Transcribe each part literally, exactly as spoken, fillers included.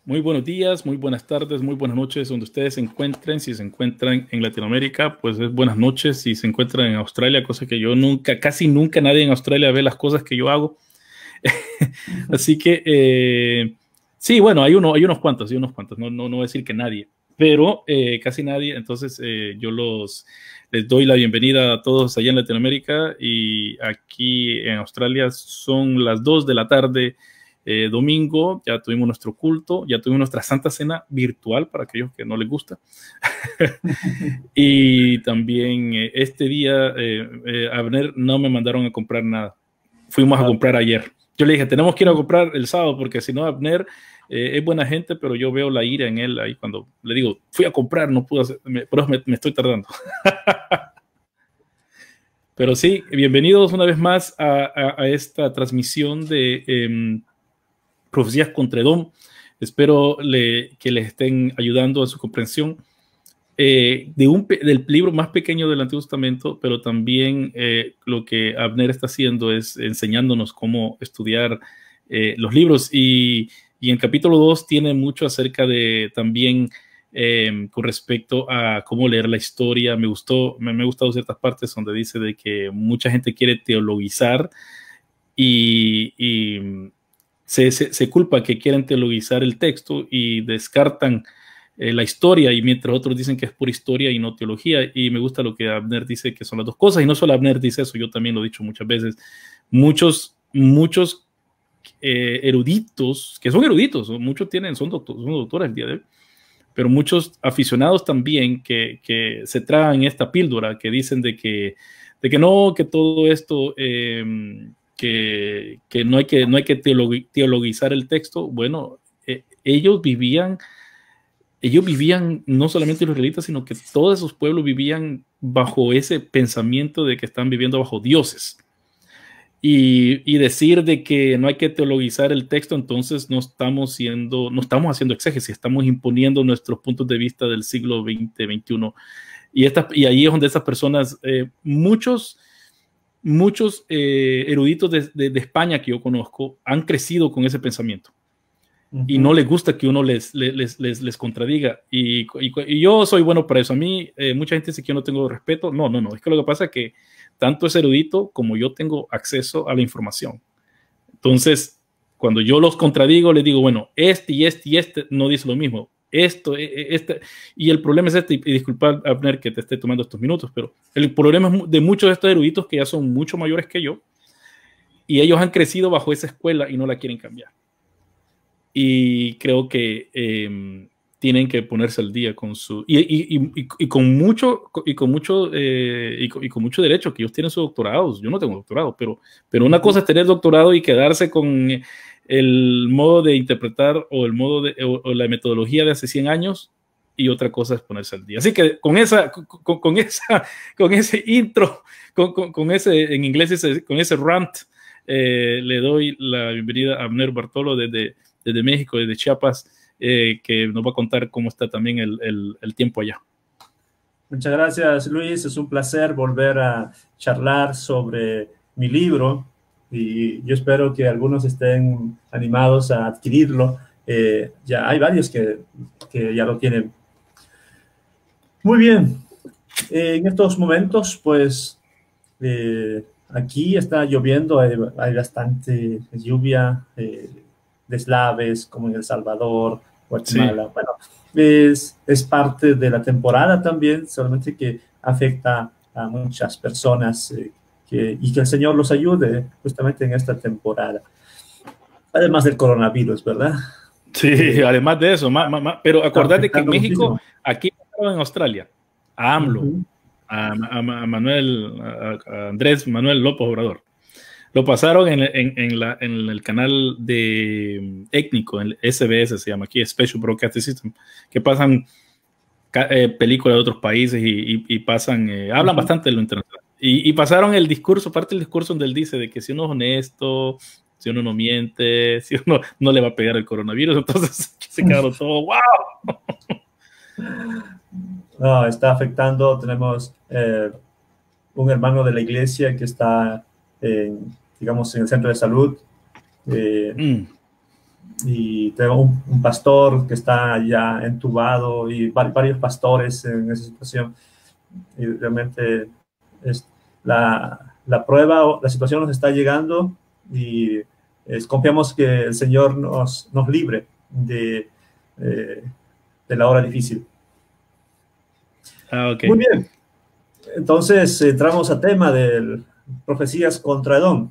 Muy buenos días, muy buenas tardes, muy buenas noches, donde ustedes se encuentren. Si se encuentran en Latinoamérica, pues es buenas noches. Si se encuentran en Australia, cosa que yo nunca, casi nunca nadie en Australia ve las cosas que yo hago. Así que, eh, sí, bueno, hay, uno, hay unos cuantos, hay unos cuantos, no, no, no voy a decir que nadie, pero eh, casi nadie. Entonces, eh, yo los, les doy la bienvenida a todos allá en Latinoamérica, y aquí en Australia son las dos de la tarde. Eh, domingo, ya tuvimos nuestro culto, ya tuvimos nuestra Santa Cena virtual para aquellos que no les gusta. Y también eh, este día, eh, eh, Abner, no me mandaron a comprar nada. Fuimos a comprar ayer. Yo le dije, tenemos que ir a comprar el sábado, porque si no, Abner eh, es buena gente, pero yo veo la ira en él ahí cuando le digo, fui a comprar, no pude hacer, me, pero me, me estoy tardando. Pero sí, bienvenidos una vez más a, a, a esta transmisión de eh, Profecías contra Edom. Espero le, que les estén ayudando a su comprensión eh, de un, del libro más pequeño del Antiguo Testamento, pero también eh, lo que Abner está haciendo es enseñándonos cómo estudiar eh, los libros. Y, y en capítulo dos tiene mucho acerca de también eh, con respecto a cómo leer la historia. Me gustó, me, me ha gustado ciertas partes donde dice de que mucha gente quiere teologizar y, y Se, se, se culpa que quieren teologizar el texto y descartan eh, la historia, y mientras otros dicen que es pura historia y no teología. Y me gusta lo que Abner dice, que son las dos cosas. Y no solo Abner dice eso, yo también lo he dicho muchas veces. Muchos, muchos eh, eruditos, que son eruditos, muchos tienen, son, doctor, son doctores el día de hoy, pero muchos aficionados también que, que se tragan esta píldora, que dicen de que, de que no, que todo esto... Eh, Que, que no hay que, no hay que teologizar el texto. Bueno, eh, ellos vivían, ellos vivían, no solamente los israelitas, sino que todos esos pueblos vivían bajo ese pensamiento de que están viviendo bajo dioses. Y, y decir de que no hay que teologizar el texto, entonces no estamos, siendo, no estamos haciendo exégesis, estamos imponiendo nuestros puntos de vista del siglo veinte, veintiuno. Y, esta, y ahí es donde esas personas, eh, muchos... Muchos eh, eruditos de, de, de España que yo conozco han crecido con ese pensamiento, uh-huh, y no les gusta que uno les, les, les, les contradiga. Y, y, y yo soy bueno para eso. A mí, eh, mucha gente dice que yo no tengo respeto. No, no, no. Es que lo que pasa es que tanto es erudito como yo tengo acceso a la información. Entonces, cuando yo los contradigo, les digo, bueno, este y este y este no dice lo mismo. Esto, este, y el problema es este, y disculpa, Abner, que te esté tomando estos minutos, pero el problema es de muchos de estos eruditos que ya son mucho mayores que yo, y ellos han crecido bajo esa escuela y no la quieren cambiar. Y creo que eh, tienen que ponerse al día con su, y, y, y, y con mucho, y con mucho, eh, y, con, y con mucho derecho, que ellos tienen sus doctorados. Yo no tengo doctorado, pero, pero una cosa es tener doctorado y quedarse con el modo de interpretar o el modo de, o, o la metodología de hace cien años, y otra cosa es ponerse al día. Así que con esa, con, con esa, con ese intro, con, con, con ese, en inglés, ese, con ese rant, eh, le doy la bienvenida a Abner Bartolo desde, desde México, desde Chiapas, eh, que nos va a contar cómo está también el, el, el tiempo allá. Muchas gracias, Luis. Es un placer volver a charlar sobre mi libro, y yo espero que algunos estén animados a adquirirlo. Eh, ya hay varios que, que ya lo tienen. Muy bien. Eh, en estos momentos, pues, eh, aquí está lloviendo, hay, hay bastante lluvia, eh, deslaves, como en El Salvador, Guatemala. Sí. Bueno, es, es parte de la temporada también, solamente que afecta a muchas personas, eh, que, y que el Señor los ayude justamente en esta temporada. Además del coronavirus, ¿verdad? Sí, eh, además de eso, ma, ma, ma, pero acordate que en México, muchísimo. Aquí en Australia, a AMLO, uh-huh. a, a, a Manuel, a, a Andrés Manuel López Obrador, lo pasaron en, en, en, la, en el canal de étnico, en el S B S se llama aquí, Special Broadcasting System, que pasan eh, películas de otros países y, y, y pasan, eh, hablan uh-huh. bastante de lo internacional. Y, y pasaron el discurso, parte del discurso donde él dice de que si uno es honesto, si uno no miente, si uno no le va a pegar el coronavirus, entonces se quedaron todos, ¡wow! No, está afectando, tenemos eh, un hermano de la iglesia que está, en, digamos, en el centro de salud, eh, mm. y tengo un, un pastor que está ya entubado y varios pastores en esa situación. Y realmente es la, la prueba, la situación nos está llegando y es, confiamos que el Señor nos, nos libre de, eh, de la hora difícil. Ah, ok. Muy bien. Entonces entramos a tema de profecías contra Edom.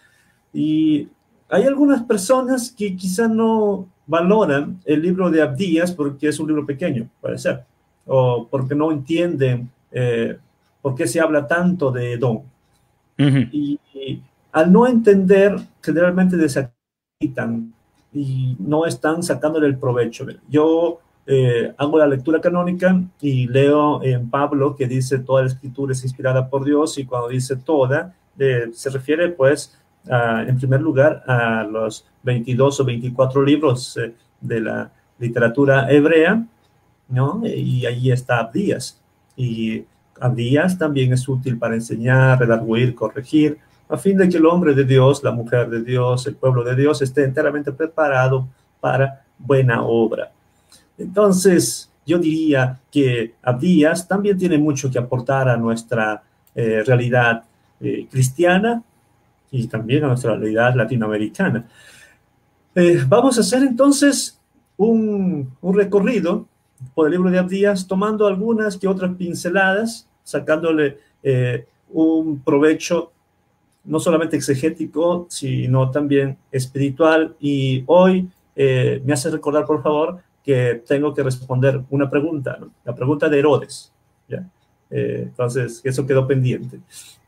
Y hay algunas personas que quizá no valoran el libro de Abdías porque es un libro pequeño, puede ser, o porque no entienden eh, por qué se habla tanto de Edom. Uh-huh. Y, y al no entender, generalmente desacreditan y no están sacándole el provecho. Yo eh, hago la lectura canónica y leo en Pablo que dice toda la escritura es inspirada por Dios, y cuando dice toda, eh, se refiere pues a, en primer lugar a los veintidós o veinticuatro libros eh, de la literatura hebrea, ¿no? Y ahí está Abdías. Y Abdías también es útil para enseñar, redarguir, corregir, a fin de que el hombre de Dios, la mujer de Dios, el pueblo de Dios esté enteramente preparado para buena obra. Entonces, yo diría que Abdías también tiene mucho que aportar a nuestra eh, realidad eh, cristiana y también a nuestra realidad latinoamericana. Eh, vamos a hacer entonces un, un recorrido por el libro de Abdías, tomando algunas que otras pinceladas, sacándole eh, un provecho no solamente exegético, sino también espiritual. Y hoy eh, me hace recordar, por favor, que tengo que responder una pregunta, ¿no? La pregunta de Herodes, ¿ya? Eh, entonces, eso quedó pendiente.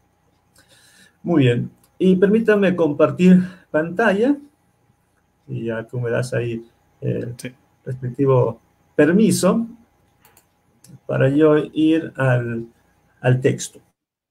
Muy bien. Y permítanme compartir pantalla. Y ya tú me das ahí el sí. respectivo permiso para yo ir al, al texto.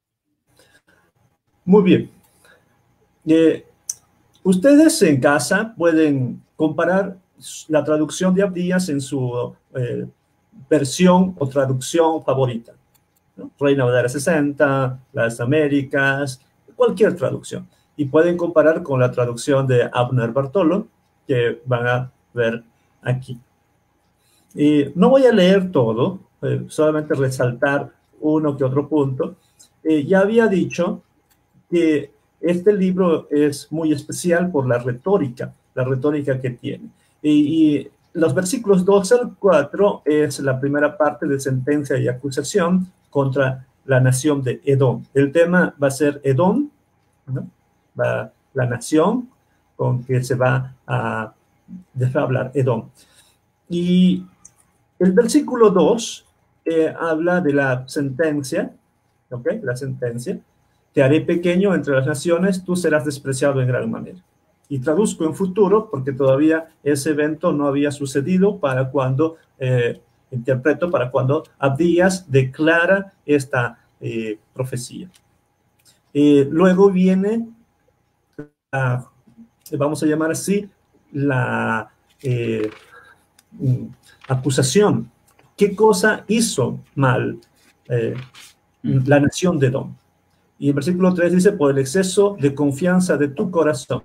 Muy bien. Eh, ustedes en casa pueden comparar la traducción de Abdías en su eh, versión o traducción favorita, ¿no? Reina Valera sesenta, Las Américas, cualquier traducción. Y pueden comparar con la traducción de Abner Bartolo, que van a ver aquí. Y no voy a leer todo, eh, solamente resaltar uno que otro punto. Eh, ya había dicho que este libro es muy especial por la retórica, la retórica que tiene. Y, y los versículos dos al cuatro es la primera parte de sentencia y acusación contra la nación de Edom. El tema va a ser Edom, ¿no? Va, la nación con que se va a dejar hablar, Edom. Y el versículo dos eh, habla de la sentencia, ¿ok? La sentencia. Te haré pequeño entre las naciones, tú serás despreciado en gran manera. Y traduzco en futuro porque todavía ese evento no había sucedido para cuando, eh, interpreto, para cuando Abdías declara esta eh, profecía. Eh, luego viene, la, vamos a llamar así, la eh, acusación. ¿Qué cosa hizo mal eh, la nación de Edom? Y el versículo tres dice, por el exceso de confianza de tu corazón.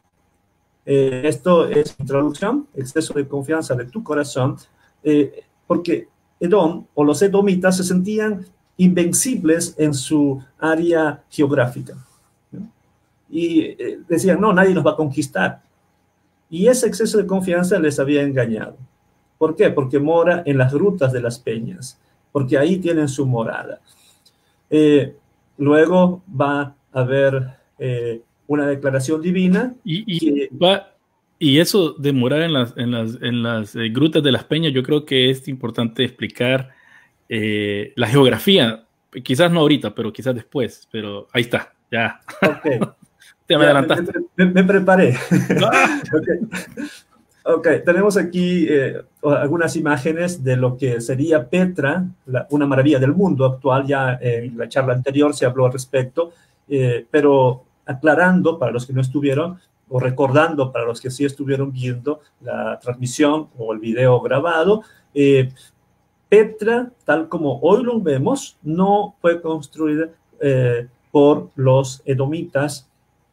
Eh, esto es introducción, exceso de confianza de tu corazón, eh, porque Edom o los edomitas se sentían invencibles en su área geográfica, ¿no? Y eh, decían, no, nadie nos va a conquistar. Y ese exceso de confianza les había engañado. ¿Por qué? Porque mora en las grutas de las peñas, porque ahí tienen su morada. Eh, Luego va a haber eh, una declaración divina. Y, y, que, va, y eso de morar en las, en las, en las eh, grutas de las peñas, yo creo que es importante explicar eh, la geografía. Quizás no ahorita, pero quizás después. Pero ahí está, ya. Ok. Te me ya, adelantaste. Me, me, me preparé. Ah. Okay. Ok, tenemos aquí eh, algunas imágenes de lo que sería Petra, la, una maravilla del mundo actual. Ya en la charla anterior se habló al respecto, eh, pero aclarando para los que no estuvieron, o recordando para los que sí estuvieron viendo la transmisión o el video grabado, eh, Petra, tal como hoy lo vemos, no fue construida eh, por los edomitas,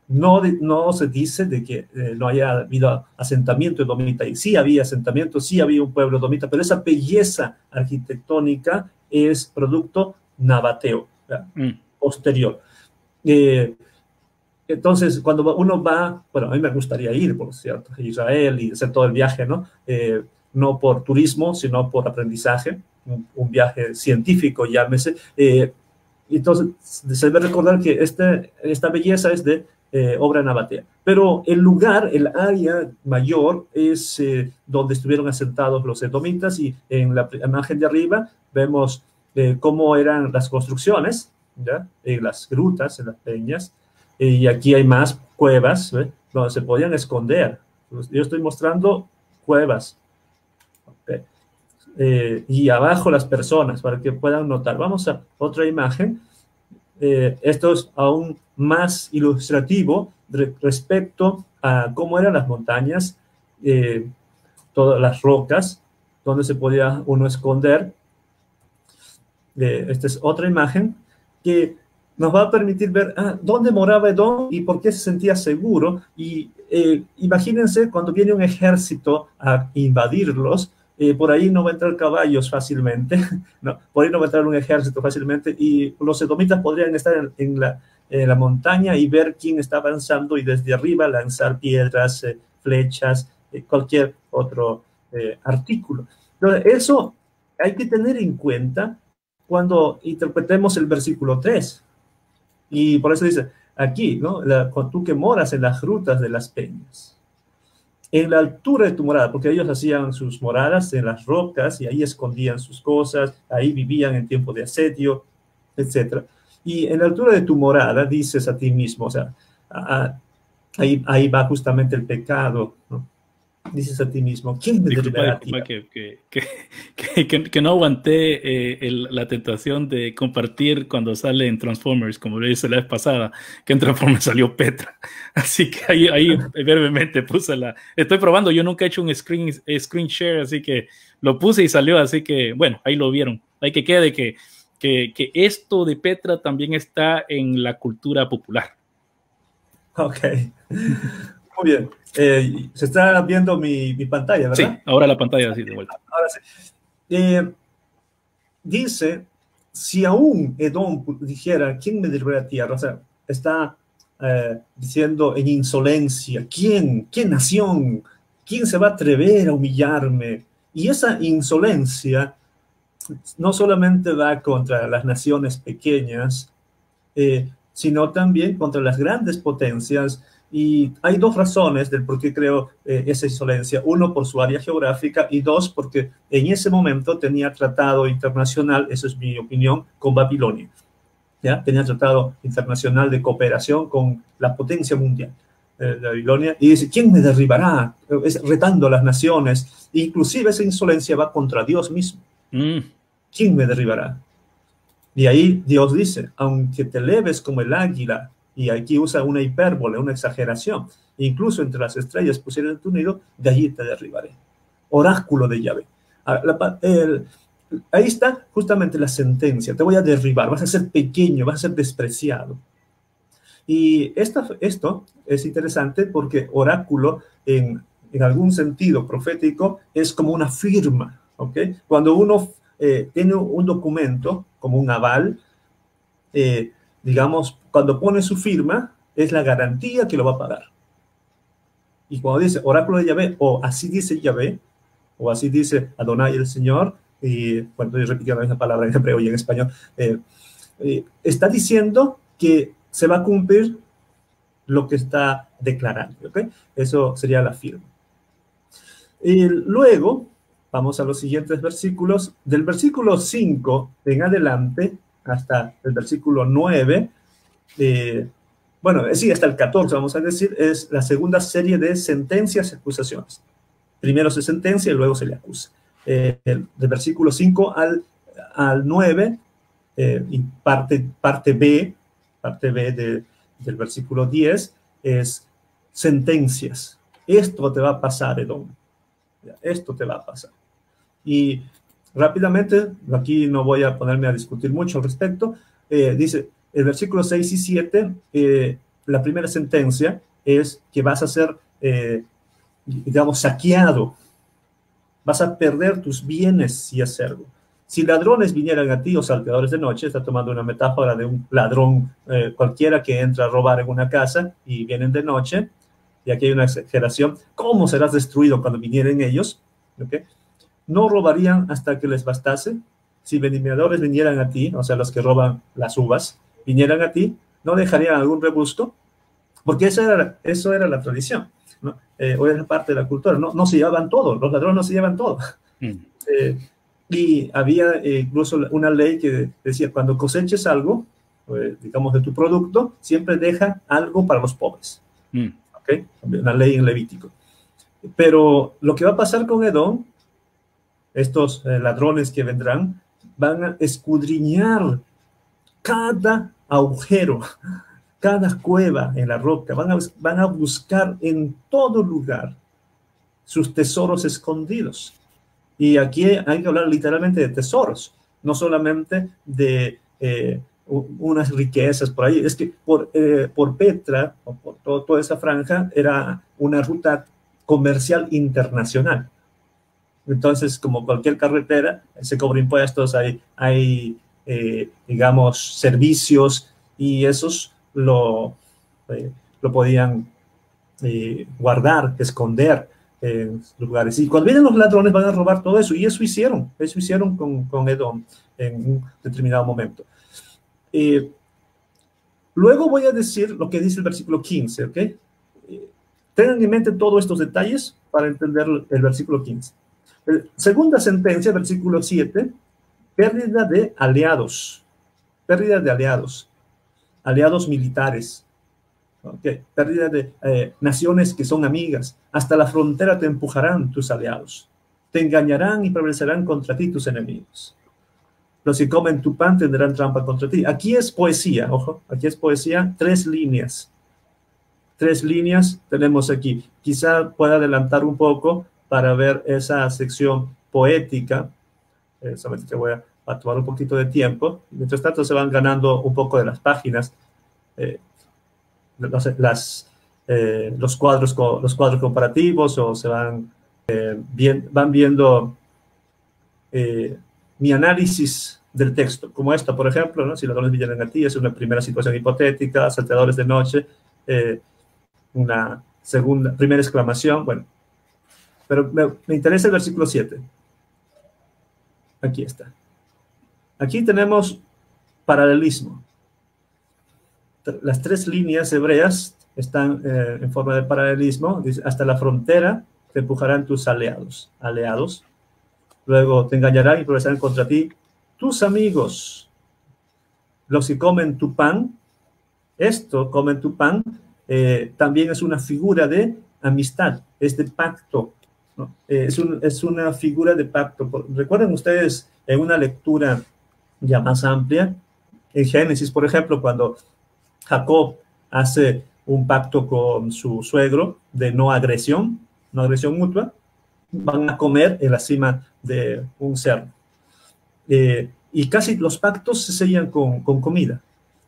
no, no se dice de que eh, no haya habido asentamiento edomita, y sí había asentamiento, sí había un pueblo edomita, pero esa belleza arquitectónica es producto nabateo, Mm. posterior. Eh, entonces, cuando uno va, bueno, a mí me gustaría ir, por cierto, a Israel y hacer todo el viaje, ¿no? Eh, no por turismo, sino por aprendizaje, un, un viaje científico, llámese. Eh, entonces, se debe recordar que este, esta belleza es de eh, obra nabatea. Pero el lugar, el área mayor, es eh, donde estuvieron asentados los edomitas, y en la imagen de arriba vemos eh, cómo eran las construcciones, ¿ya? En las grutas, en las peñas, y aquí hay más cuevas, ¿eh? Donde se podían esconder. Yo estoy mostrando cuevas. ¿Okay? Eh, y abajo las personas, para que puedan notar. Vamos a otra imagen. Eh, esto es aún más ilustrativo re respecto a cómo eran las montañas, eh, todas las rocas, donde se podía uno esconder. Eh, esta es otra imagen que nos va a permitir ver ah, dónde moraba Edom y por qué se sentía seguro. Y eh, imagínense cuando viene un ejército a invadirlos, eh, por ahí no va a entrar caballos fácilmente, ¿no? Por ahí no va a entrar un ejército fácilmente, y los edomitas podrían estar en, en, la, en la montaña y ver quién está avanzando, y desde arriba lanzar piedras, eh, flechas, eh, cualquier otro eh, artículo. Entonces, eso hay que tener en cuenta cuando interpretemos el versículo tres. Y por eso dice aquí, ¿no? La, tú que moras en las grutas de las peñas, en la altura de tu morada, porque ellos hacían sus moradas en las rocas y ahí escondían sus cosas, ahí vivían en tiempo de asedio, etcétera. Y en la altura de tu morada dices a ti mismo, o sea, a, a, ahí, ahí va justamente el pecado, ¿no? Dices a ti mismo, ¿quién me Disculpa, derribará a ti? disculpa que, que, que, que, que no aguanté eh, el, la tentación de compartir cuando sale en Transformers, como lo hice la vez pasada, que en Transformers salió Petra. Así que ahí, ahí brevemente puse la... Estoy probando, yo nunca he hecho un screen, screen share, así que lo puse y salió, así que bueno, ahí lo vieron. Hay que quede que, que, que esto de Petra también está en la cultura popular. Ok. Muy bien. Eh, se está viendo mi, mi, pantalla, ¿verdad? Sí, ahora la pantalla así de vuelta. Ahora sí. Eh, dice, si aún Edom dijera, ¿quién me derribará a tierra? O sea, está eh, diciendo en insolencia, ¿quién? ¿Qué nación? ¿Quién se va a atrever a humillarme? Y esa insolencia no solamente va contra las naciones pequeñas, eh, sino también contra las grandes potencias. Y hay dos razones del por qué creo eh, esa insolencia. Uno, por su área geográfica, y dos, porque en ese momento tenía tratado internacional, eso es mi opinión, con Babilonia. ¿Ya? Tenía tratado internacional de cooperación con la potencia mundial eh, de Babilonia, y dice, ¿quién me derribará? Es retando a las naciones. Inclusive esa insolencia va contra Dios mismo. Mm. ¿Quién me derribará? Y ahí Dios dice, aunque te eleves como el águila, y aquí usa una hipérbole, una exageración, incluso entre las estrellas pusieron tu nido, de allí te derribaré. Oráculo de Yahvé. La, el, ahí está justamente la sentencia, te voy a derribar, vas a ser pequeño, vas a ser despreciado. Y esta, esto es interesante porque oráculo, en, en algún sentido profético, es como una firma, ¿ok? Cuando uno eh, tiene un documento, como un aval, eh, digamos, cuando pone su firma, es la garantía que lo va a pagar. Y cuando dice oráculo de Yahvé, o así dice Yahvé, o así dice Adonai el Señor, y bueno, estoy repitiendo la misma palabra en hebreo y en español, eh, eh, está diciendo que se va a cumplir lo que está declarando, ¿ok? Eso sería la firma. Y luego, vamos a los siguientes versículos. Del versículo cinco en adelante, hasta el versículo nueve, eh, bueno, sí, hasta el catorce, vamos a decir, es la segunda serie de sentencias y acusaciones. Primero se sentencia y luego se le acusa. Eh, del versículo cinco al, al nueve, eh, y parte, parte B, parte B de, del versículo diez, es sentencias. Esto te va a pasar, Edom. Esto te va a pasar. Y rápidamente, aquí no voy a ponerme a discutir mucho al respecto, eh, dice, el versículo seis y siete, eh, la primera sentencia es que vas a ser, eh, digamos, saqueado. Vas a perder tus bienes si haces algo. Si ladrones vinieran a ti, o salteadores de noche, está tomando una metáfora de un ladrón eh, cualquiera que entra a robar en una casa y vienen de noche, y aquí hay una exageración, ¿cómo serás destruido cuando vinieren ellos? ¿Okay? No robarían hasta que les bastase. Si vendimiadores vinieran a ti, o sea, los que roban las uvas, vinieran a ti, no dejarían algún rebusto, porque eso era, eso era la tradición, ¿no? Eh, o era parte de la cultura, no, no se llevaban todo, los ladrones no se llevan todo. Mm. Eh, y había eh, incluso una ley que decía, cuando coseches algo, eh, digamos, de tu producto, siempre deja algo para los pobres. Mm. ¿Okay? Una ley en Levítico. Pero lo que va a pasar con Edom, estos eh, ladrones que vendrán, van a escudriñar cada agujero, cada cueva en la roca, van a, van a buscar en todo lugar sus tesoros escondidos. Y aquí hay que hablar literalmente de tesoros, no solamente de eh, unas riquezas por ahí. Es que por, eh, por Petra, o por todo, toda esa franja, era una ruta comercial internacional. Entonces, como cualquier carretera, se cobra impuestos, hay, hay eh, digamos, servicios, y esos lo, eh, lo podían eh, guardar, esconder en lugares. Y cuando vienen los ladrones van a robar todo eso, y eso hicieron, eso hicieron con, con Edom en un determinado momento. Eh, luego voy a decir lo que dice el versículo quince, ¿ok? Eh, tengan en mente todos estos detalles para entender el versículo quince. Segunda sentencia, versículo siete, pérdida de aliados, pérdida de aliados, aliados militares, okay. Pérdida de eh, naciones que son amigas, hasta la frontera te empujarán tus aliados, te engañarán y prevalecerán contra ti tus enemigos. Los que comen tu pan tendrán trampa contra ti. Aquí es poesía, ojo, aquí es poesía, tres líneas, tres líneas tenemos aquí. Quizá pueda adelantar un poco para ver esa sección poética, eh, solamente que voy a, a tomar un poquito de tiempo. Mientras tanto se van ganando un poco de las páginas, eh, los, las, eh, los, cuadros, los cuadros comparativos, o se van, eh, bien, van viendo eh, mi análisis del texto, como esta, por ejemplo, ¿no? Si los ladrones vinieran a ti, es una primera situación hipotética, salteadores de noche, eh, una segunda, primera exclamación, bueno. Pero me, me interesa el versículo siete. Aquí está. Aquí tenemos paralelismo. Las tres líneas hebreas están eh, en forma de paralelismo. Dice, hasta la frontera te empujarán tus aliados. Aliados. Luego te engañarán y progresarán contra ti tus amigos. Los que comen tu pan. Esto, comen tu pan, eh, también es una figura de amistad, es de pacto. ¿No? Eh, es, un, es una figura de pacto. Recuerden ustedes en una lectura ya más amplia, en Génesis, por ejemplo, cuando Jacob hace un pacto con su suegro de no agresión, no agresión mutua, van a comer en la cima de un cerro. Eh, y casi los pactos se sellan con, con comida.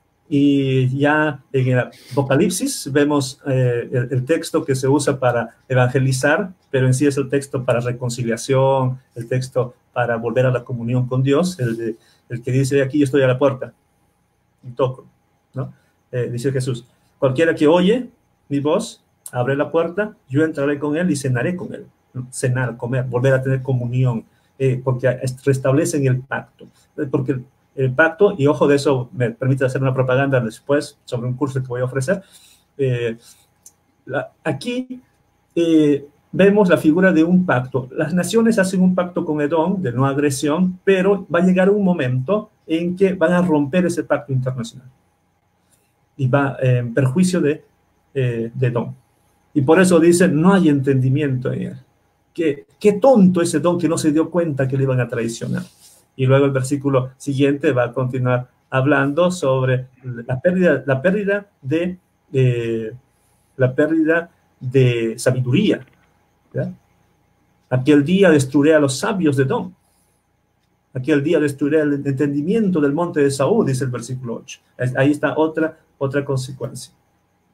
Y ya en el Apocalipsis vemos eh, el, el texto que se usa para evangelizar, pero en sí es el texto para reconciliación, el texto para volver a la comunión con Dios, el, de, el que dice, aquí yo estoy a la puerta y toco, ¿no? Eh, dice Jesús, cualquiera que oye mi voz, abre la puerta, yo entraré con él y cenaré con él, ¿no? Cenar, comer, volver a tener comunión, eh, porque restablecen el pacto, porque el, el pacto, y ojo de eso, me permite hacer una propaganda después sobre un curso que voy a ofrecer. Eh, la, aquí eh, vemos la figura de un pacto. Las naciones hacen un pacto con Edom de no agresión, pero va a llegar un momento en que van a romper ese pacto internacional y va eh, en perjuicio de, eh, de Edom. Y por eso dicen, no hay entendimiento en él. Qué, qué tonto ese Edom que no se dio cuenta que le iban a traicionar. Y luego el versículo siguiente va a continuar hablando sobre la pérdida, la pérdida de eh, la pérdida de sabiduría, ¿ya? Aquel día destruiré a los sabios de Edom. Aquel día destruiré el entendimiento del monte de Saúl, dice el versículo ocho. Ahí está otra, otra consecuencia.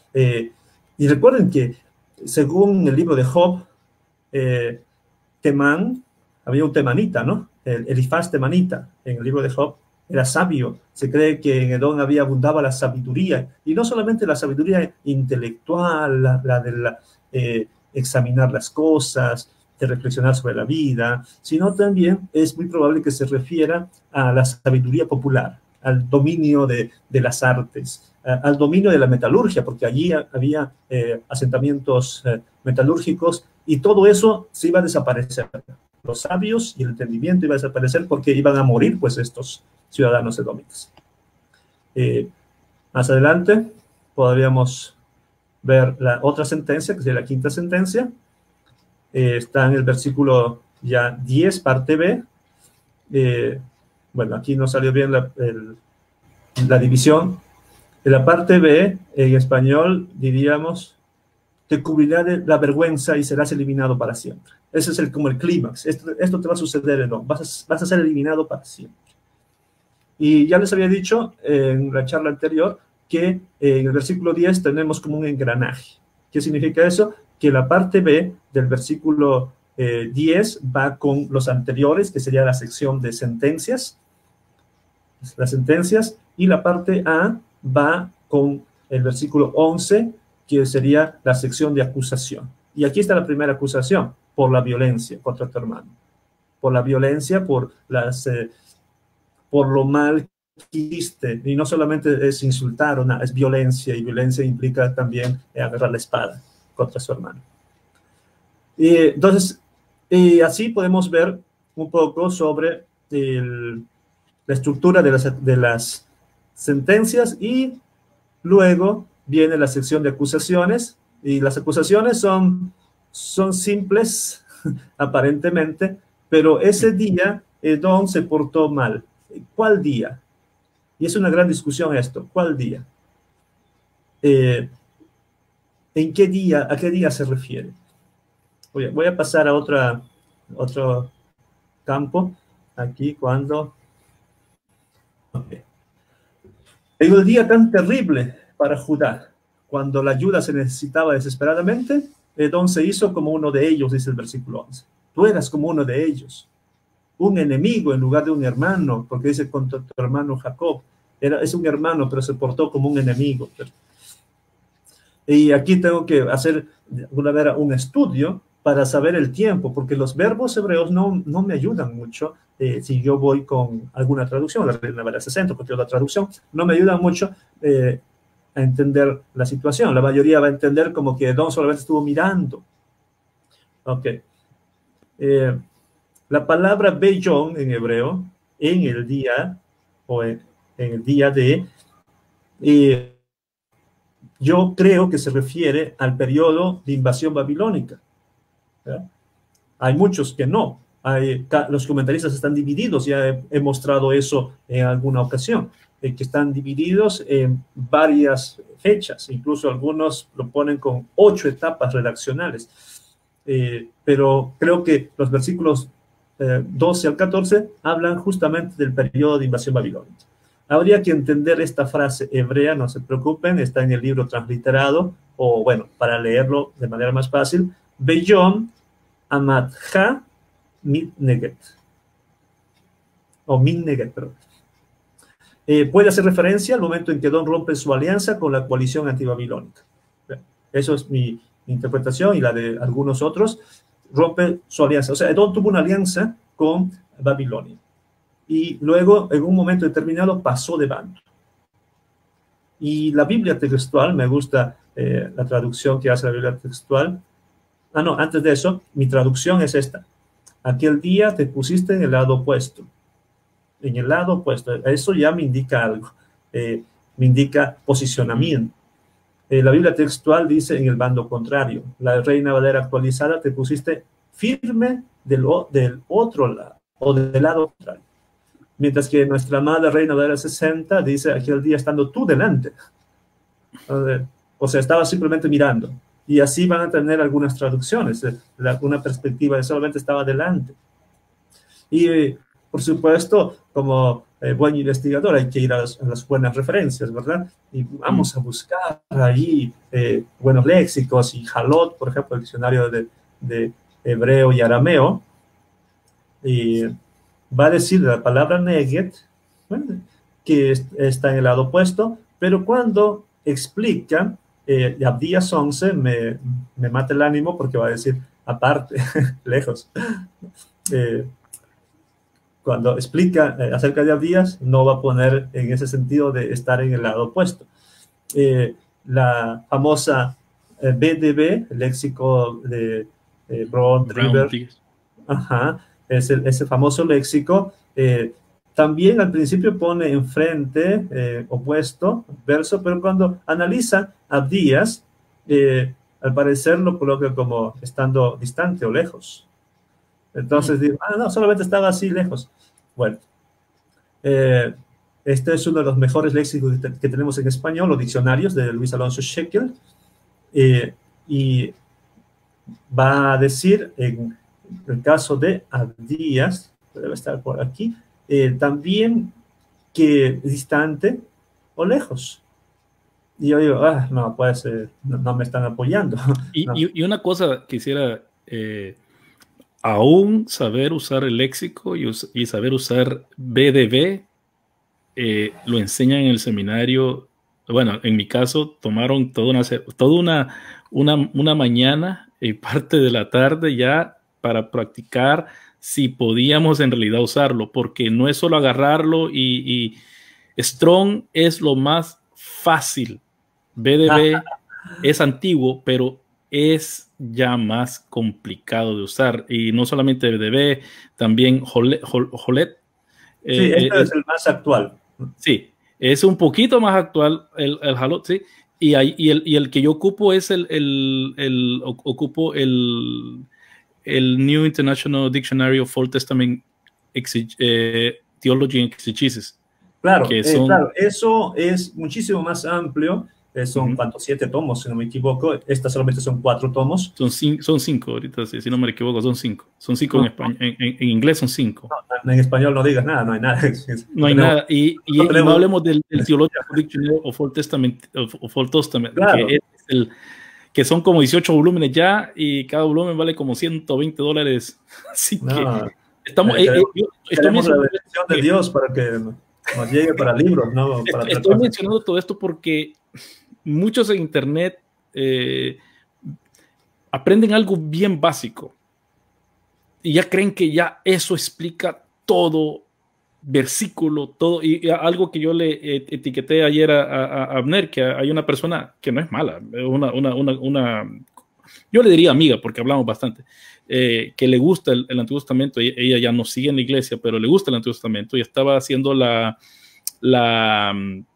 Eh, y recuerden que, según el libro de Job, eh, Temán, había un temanita, ¿no? El Elifaz temanita, en el libro de Job, era sabio. Se cree que en Edom había abundaba la sabiduría, y no solamente la sabiduría intelectual, la, la de la, eh, examinar las cosas, de reflexionar sobre la vida, sino también es muy probable que se refiera a la sabiduría popular, al dominio de, de las artes, a, al dominio de la metalurgia, porque allí había eh, asentamientos eh, metalúrgicos, y todo eso se iba a desaparecer. Los sabios y el entendimiento iba a desaparecer porque iban a morir, pues, estos ciudadanos edomitas. Eh, más adelante podríamos ver la otra sentencia, que sería la quinta sentencia. Eh, está en el versículo ya diez, parte B. Eh, bueno, aquí no salió bien la, el, la división. En la parte B, en español, diríamos: te cubrirá de la vergüenza y serás eliminado para siempre. Ese es el, como el clímax. Esto, esto te va a suceder, ¿no? Vas a, vas a ser eliminado para siempre. Y ya les había dicho eh, en la charla anterior que eh, en el versículo diez tenemos como un engranaje. ¿Qué significa eso? Que la parte B del versículo eh, diez va con los anteriores, que sería la sección de sentencias, las sentencias, y la parte A va con el versículo once, que sería la sección de acusación. Y aquí está la primera acusación: por la violencia contra tu hermano. Por la violencia, por, las, eh, por lo mal que hiciste. Y no solamente es insultar o nada, es violencia, y violencia implica también eh, agarrar la espada contra su hermano. Y entonces, y así podemos ver un poco sobre el, la estructura de las, de las sentencias, y luego viene la sección de acusaciones, y las acusaciones son, son simples, aparentemente, pero ese día Edom se portó mal. ¿Cuál día? Y es una gran discusión esto. ¿Cuál día? Eh, ¿En qué día? ¿A qué día se refiere? Voy a, voy a pasar a otra, otro campo. Aquí cuando... Okay. En el día tan terrible para Judá, cuando la ayuda se necesitaba desesperadamente, Edom se hizo como uno de ellos, dice el versículo once. Tú eras como uno de ellos, un enemigo en lugar de un hermano, porque dice contra tu hermano Jacob. Era, es un hermano, pero se portó como un enemigo. Y aquí tengo que hacer de alguna manera un estudio para saber el tiempo, porque los verbos hebreos no, no me ayudan mucho. Eh, si yo voy con alguna traducción, la Reina Valera sesenta, cualquier otra traducción, no me ayuda mucho eh, a entender la situación. La mayoría va a entender como que Edom solamente estuvo mirando. Ok. Eh, la palabra Beyón en hebreo, en el día, o en, en el día de, eh, yo creo que se refiere al periodo de invasión babilónica. ¿Ya? Hay muchos que no. Hay, los comentaristas están divididos, ya he, he mostrado eso en alguna ocasión, eh, que están divididos en varias fechas, incluso algunos lo ponen con ocho etapas redaccionales, eh, pero creo que los versículos eh, doce al catorce hablan justamente del periodo de invasión babilónica. Habría que entender esta frase hebrea, no se preocupen, está en el libro transliterado, o bueno, para leerlo de manera más fácil: Beyom Amadja Mitneget, o Mitneget, perdón. Eh, puede hacer referencia al momento en que Edom rompe su alianza con la coalición antibabilónica. Eso es mi, mi interpretación y la de algunos otros. Rompe su alianza. O sea, Edom tuvo una alianza con Babilonia. Y luego, en un momento determinado, pasó de bando. Y la Biblia textual, me gusta eh, la traducción que hace la Biblia textual. Ah, no, antes de eso, mi traducción es esta: aquel día te pusiste en el lado opuesto. En el lado opuesto. Eso ya me indica algo. Eh, me indica posicionamiento. Eh, la Biblia textual dice en el bando contrario. La Reina Valera actualizada: te pusiste firme del, del otro lado, o del lado contrario. Mientras que nuestra amada Reina Valera sesenta dice: aquel día estando tú delante. O sea, estaba simplemente mirando. Y así van a tener algunas traducciones, la, una perspectiva de solamente estaba delante. Y, por supuesto, como eh, buen investigador hay que ir a las, a las buenas referencias, ¿verdad? Y vamos a buscar ahí eh, buenos léxicos, y Jalot, por ejemplo, el diccionario de, de hebreo y arameo, y va a decir la palabra neged, bueno, que es, está en el lado opuesto, pero cuando explica, eh, Abdías once me, me mata el ánimo porque va a decir aparte, lejos. Eh, cuando explica eh, acerca de Abdías, no va a poner en ese sentido de estar en el lado opuesto. Eh, la famosa eh, B D B, el léxico de eh, Brown, River, ajá, ese, ese famoso léxico, eh, también al principio pone enfrente, eh, opuesto, verso, pero cuando analiza Abdías, eh, al parecer lo coloca como estando distante o lejos. Entonces mm. digo, ah, no, solamente estaba así lejos. Bueno, eh, este es uno de los mejores léxicos que tenemos en español, los diccionarios de Luis Alonso Shekel, eh, y va a decir, en el caso de Abdías, debe estar por aquí, eh, también que distante o lejos. Y yo digo, ah, no, pues eh, no, no me están apoyando. Y, no. y, y una cosa quisiera, eh, aún saber usar el léxico y, y saber usar B D B, eh, lo enseñan en el seminario. Bueno, en mi caso, tomaron toda una, toda una, una, una mañana y parte de la tarde ya para practicar si podíamos en realidad usarlo, porque no es solo agarrarlo y, y Strong es lo más fácil. B D B es antiguo, pero es ya más complicado de usar, y no solamente B D B, también Holet. Holet eh, sí, este eh, es el más actual. Sí, es un poquito más actual el, el Jalot, sí, y, hay, y, el, y el que yo ocupo es el, el, el ocupo el, el New International Dictionary of Old Testament eh, Theology and Exegesis. Claro, que son... eh, claro, eso es muchísimo más amplio. Eh, son, uh-huh. ¿cuántos? Siete tomos, si no me equivoco. Estas solamente son cuatro tomos. Son, cinco, son cinco ahorita, sí, si no me equivoco, son cinco. Son cinco no, en español. En, en, en inglés son cinco. No, en español no digas nada, no hay nada. No hay tenemos, nada. Y, y, no, tenemos... y no hablemos del, del Theological Dictionary of Old Testament, of, of Old Testament claro. que, es el, que son como dieciocho volúmenes ya, y cada volumen vale como ciento veinte dólares. Así no, que estamos... Eh, tenemos, eh, yo, tenemos la bendición de Dios para que nos llegue para libros, ¿no? Para estoy estoy mencionando todo esto porque muchos en internet eh, aprenden algo bien básico y ya creen que ya eso explica todo, versículo, todo, y, y algo que yo le eh, etiqueté ayer a, a, a Abner, que hay una persona que no es mala, una, una, una, una yo le diría amiga porque hablamos bastante, eh, que le gusta el, el Antiguo Testamento, y ella ya no sigue en la iglesia, pero le gusta el Antiguo Testamento, y estaba haciendo la la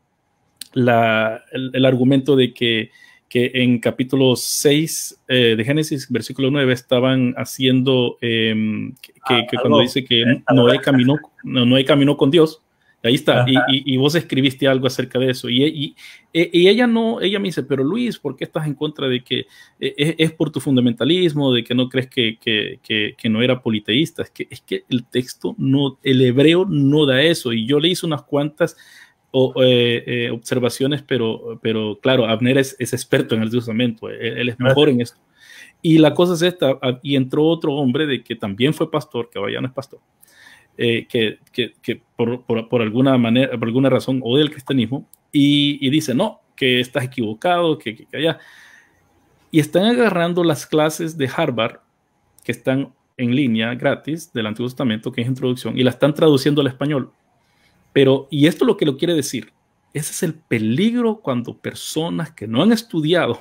La, el, el argumento de que, que en capítulo seis eh, de Génesis, versículo nueve, estaban haciendo eh, que, ah, que cuando dice que Noé caminó, Noé caminó con Dios, ahí está, y, y, y vos escribiste algo acerca de eso, y, y, y ella no, ella me dice, pero Luis, ¿por qué estás en contra de que es, es por tu fundamentalismo, de que no crees que, que, que, que no era politeísta? Es que, es que el texto, no, el hebreo no da eso, y yo le hice unas cuantas O, eh, eh, observaciones, pero, pero claro, Abner es, es experto en el Testamento, él, él es mejor en esto. Y la cosa es esta, y entró otro hombre de que también fue pastor, que ahora ya no es pastor, eh, que, que, que por, por, por alguna manera, por alguna razón odia el cristianismo, y, y dice, no, que estás equivocado, que, que, que allá. Y están agarrando las clases de Harvard, que están en línea gratis, del Antiguo Testamento, que es introducción, y la están traduciendo al español. Pero, y esto es lo que lo quiere decir, ese es el peligro cuando personas que no han estudiado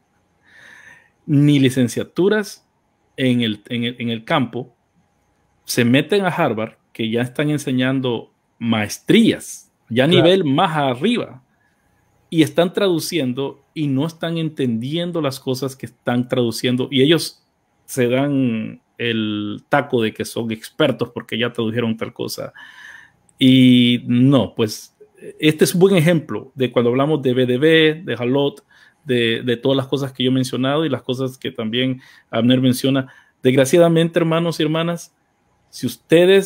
ni licenciaturas en el, en el, en el campo se meten a Harvard, que ya están enseñando maestrías, ya a claro. nivel más arriba, y están traduciendo y no están entendiendo las cosas que están traduciendo, y ellos se dan el taco de que son expertos porque ya tradujeron tal cosa. Y no, pues este es un buen ejemplo de cuando hablamos de B D B, de Jalot, de, de todas las cosas que yo he mencionado y las cosas que también Abner menciona. Desgraciadamente, hermanos y hermanas, si ustedes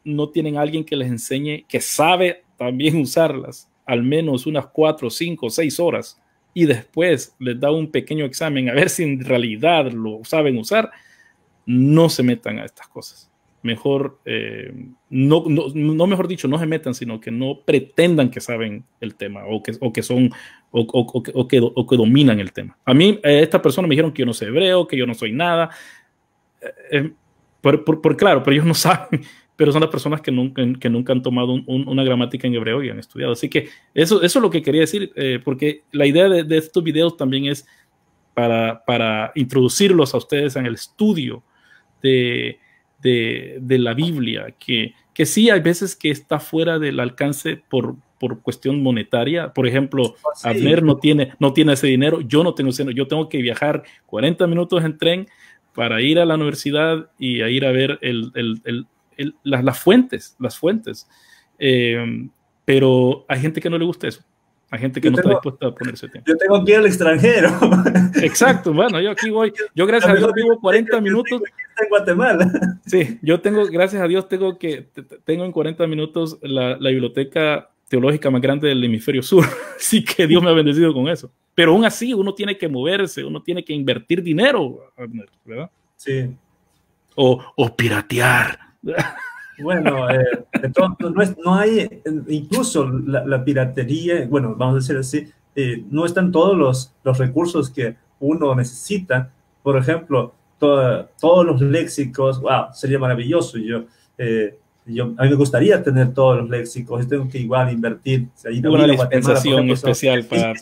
no tienen a alguien que les enseñe, que sabe también usarlas, al menos unas cuatro, cinco, seis horas, y después les da un pequeño examen a ver si en realidad lo saben usar, no se metan a estas cosas. Mejor, eh, no, no, no mejor dicho, no se metan, sino que no pretendan que saben el tema o que, o que son o, o, o, que, o, que, o que dominan el tema. A mí, eh, esta persona me dijeron que yo no sé hebreo, que yo no soy nada. Eh, por, por, por claro, pero ellos no saben, pero son las personas que nunca, que nunca han tomado un, un, una gramática en hebreo y han estudiado. Así que eso, eso es lo que quería decir, eh, porque la idea de, de estos videos también es para, para introducirlos a ustedes en el estudio de De, de la Biblia, que, que sí hay veces que está fuera del alcance por, por cuestión monetaria. Por ejemplo, Sí. Abner no tiene, no tiene ese dinero, yo no tengo ese dinero, yo tengo que viajar cuarenta minutos en tren para ir a la universidad y a ir a ver el, el, el, el, las, las fuentes, las fuentes. Eh, pero hay gente que no le gusta eso. Hay gente que yo no tengo, está dispuesta a ponerse tiempo. Yo tengo que ir al extranjero. Exacto, bueno, yo aquí voy. Yo gracias a Dios vivo cuarenta minutos. En Guatemala. Sí, yo tengo, gracias a Dios, tengo que tengo en cuarenta minutos la, la biblioteca teológica más grande del hemisferio sur. Así que Dios me ha bendecido con eso. Pero aún así, uno tiene que moverse, uno tiene que invertir dinero, ¿verdad? Sí. O, o piratear. Bueno, eh, entonces, no, es, no hay, incluso la, la piratería, bueno, vamos a decir así, eh, no están todos los, los recursos que uno necesita. Por ejemplo, to, todos los léxicos, wow, sería maravilloso. Yo, eh, yo, a mí me gustaría tener todos los léxicos, y tengo que igual invertir. O sea, ir una a dispensación ejemplo, especial son, para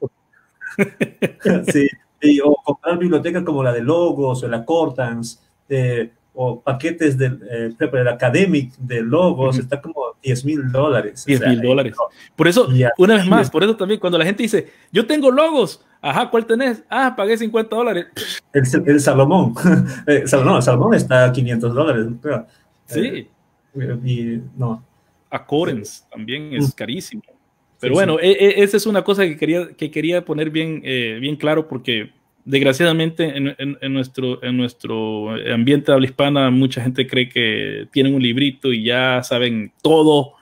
todos. Sí, y, o comprar bibliotecas como la de Logos o la Cortans, eh, o paquetes del eh, el Academic de Logos, uh-huh. Está como diez mil dólares. diez mil dólares. Por eso, yeah. una vez más, por eso también cuando la gente dice, yo tengo Logos, ajá, ¿cuál tenés? Ah, pagué cincuenta dólares. El, el Salomón. eh, Salomón, el Salomón está a quinientos dólares. Creo. Sí. Eh, y, no. Accordance también es carísimo. Pero sí, bueno, sí. E, e, esa es una cosa que quería, que quería poner bien, eh, bien claro, porque desgraciadamente en, en, en, nuestro, en nuestro ambiente de habla hispana mucha gente cree que tienen un librito y ya saben todo.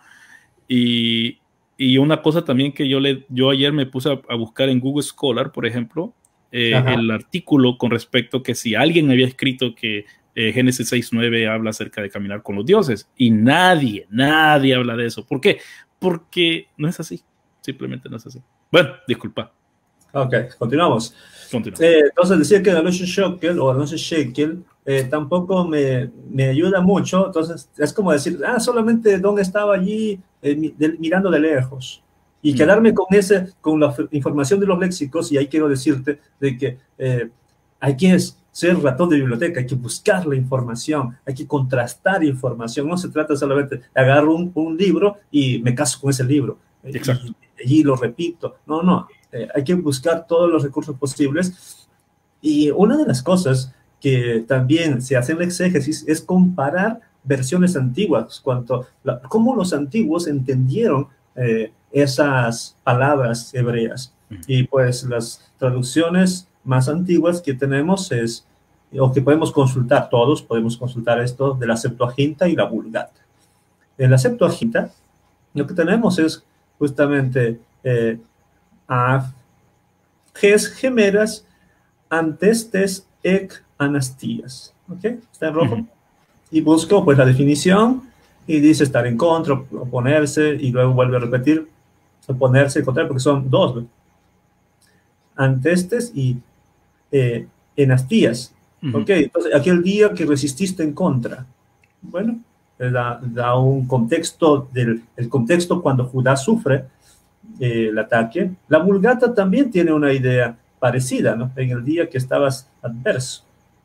Y, y una cosa también que yo, le, yo ayer me puse a, a buscar en Google Scholar, por ejemplo, eh, el artículo con respecto a que si alguien había escrito que eh, Génesis seis nueve habla acerca de caminar con los dioses, y nadie, nadie habla de eso. ¿Por qué? Porque no es así, simplemente no es así. Bueno, disculpa. Ok, continuamos. continuamos. Eh, entonces decía que Aloysius Shekel o Aloysius Shekel eh, tampoco me, me ayuda mucho. Entonces es como decir, ah, solamente Don estaba allí eh, de, mirando de lejos. Y mm. quedarme con, ese, con la información de los léxicos, y ahí quiero decirte de que eh, hay que ser ratón de biblioteca, hay que buscar la información, hay que contrastar información. No se trata solamente de agarrar un, un libro y me caso con ese libro. Exacto. Y, y lo repito. No, no. Eh, hay que buscar todos los recursos posibles. Y una de las cosas que también se hace en la exégesis es comparar versiones antiguas, cuanto la, cómo los antiguos entendieron eh, esas palabras hebreas. Uh-huh. Y pues las traducciones más antiguas que tenemos es, o que podemos consultar todos, podemos consultar esto de la Septuaginta y la Vulgata. En la Septuaginta lo que tenemos es justamente eh, Af, ges gemeras, antestes, ec, anastías. ¿Ok? ¿Está en rojo? Uh-huh. Y busco pues la definición y dice estar en contra, oponerse, y luego vuelve a repetir oponerse, contrario, porque son dos, ¿no? Antestes y eh, enastías. Uh-huh. Ok, entonces aquel día que resististe en contra. Bueno, da, da un contexto, del el contexto cuando Judá sufre Eh, el ataque. La Vulgata también tiene una idea parecida, ¿no? En el día que estabas adverso.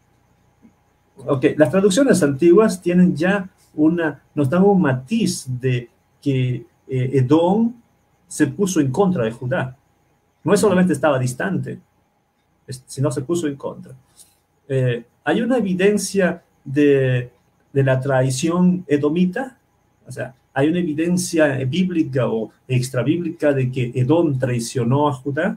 Ok, las traducciones antiguas tienen ya una, nos dan un matiz de que eh, Edom se puso en contra de Judá. No es solamente estaba distante, sino se puso en contra. Eh, hay una evidencia de, de la traición edomita, o sea, hay una evidencia bíblica o extrabíblica de que Edom traicionó a Judá.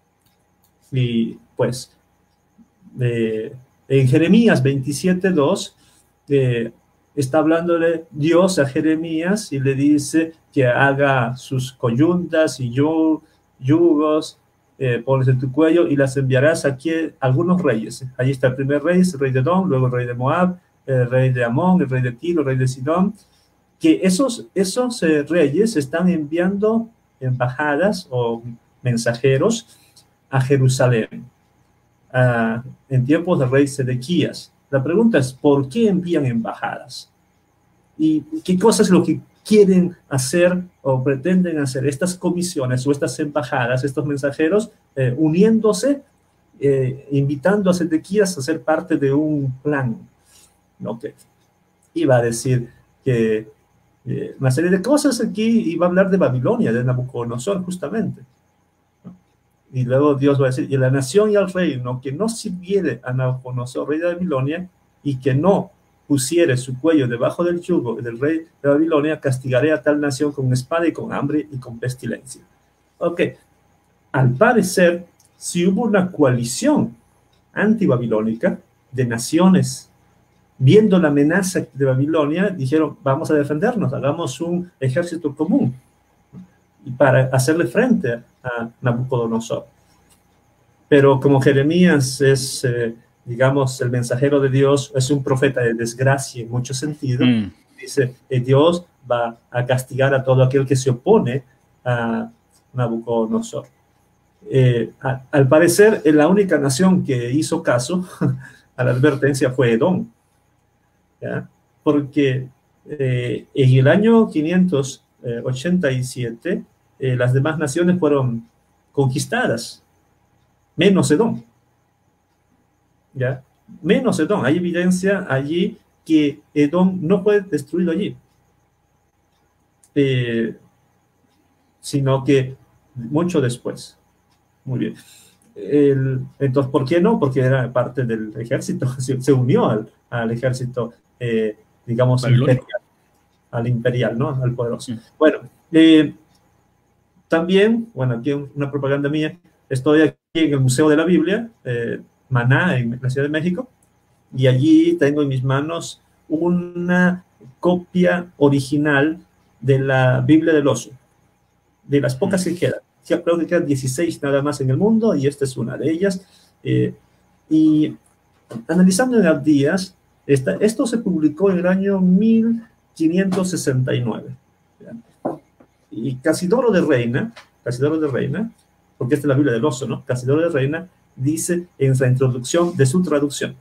Y pues, eh, en Jeremías veintisiete dos, eh, está hablándole Dios a Jeremías y le dice que haga sus coyuntas y yugos, eh, pones en tu cuello y las enviarás aquí a algunos reyes. Ahí está el primer rey, el rey de Edom, luego el rey de Moab, el rey de Amón, el rey de Tiro, el rey de Sidón, que esos, esos eh, reyes están enviando embajadas o mensajeros a Jerusalén uh, en tiempos del rey Sedequías. La pregunta es, ¿por qué envían embajadas? ¿Y qué cosas es lo que quieren hacer o pretenden hacer estas comisiones o estas embajadas, estos mensajeros, eh, uniéndose, eh, invitando a Sedequías a ser parte de un plan? ¿No? Que iba a decir que eh, una serie de cosas aquí, iba a hablar de Babilonia, de Nabucodonosor, justamente. Y luego Dios va a decir, y la nación y el reino que no sirviere a Nabucodonosor, rey de Babilonia, y que no pusiere su cuello debajo del yugo del rey de Babilonia, castigaré a tal nación con espada y con hambre y con pestilencia. Ok, al parecer, si hubo una coalición antibabilónica de naciones, viendo la amenaza de Babilonia, dijeron, vamos a defendernos, hagamos un ejército común para hacerle frente a Nabucodonosor. Pero como Jeremías es, eh, digamos, el mensajero de Dios, es un profeta de desgracia en muchos sentidos, mm. dice, eh, Dios va a castigar a todo aquel que se opone a Nabucodonosor. Eh, a, al parecer, la única nación que hizo caso a la advertencia fue Edom, ¿ya? Porque eh, en el año quinientos ochenta y siete, Eh, las demás naciones fueron conquistadas, menos Edom, ¿ya? Menos Edom. Hay evidencia allí que Edom no fue destruido allí, eh, sino que mucho después. Muy bien. El, entonces, ¿por qué no? Porque era parte del ejército, se, se unió al, al ejército, eh, digamos, imperial, al imperial, ¿no? Al poderoso. Sí. Bueno, eh, también, bueno, aquí una propaganda mía, estoy aquí en el Museo de la Biblia, eh, Maná, en la Ciudad de México, y allí tengo en mis manos una copia original de la Biblia del Oso, de las pocas que quedan. Ya creo que quedan dieciséis nada más en el mundo, y esta es una de ellas. Eh, y analizando en Abdías, esta, esto se publicó en el año mil quinientos sesenta y nueve. ¿Ya? Y Casidoro de Reina, Casidoro de Reina, porque esta es la Biblia del Oso, ¿no? Casidoro de Reina dice en la introducción de su traducción,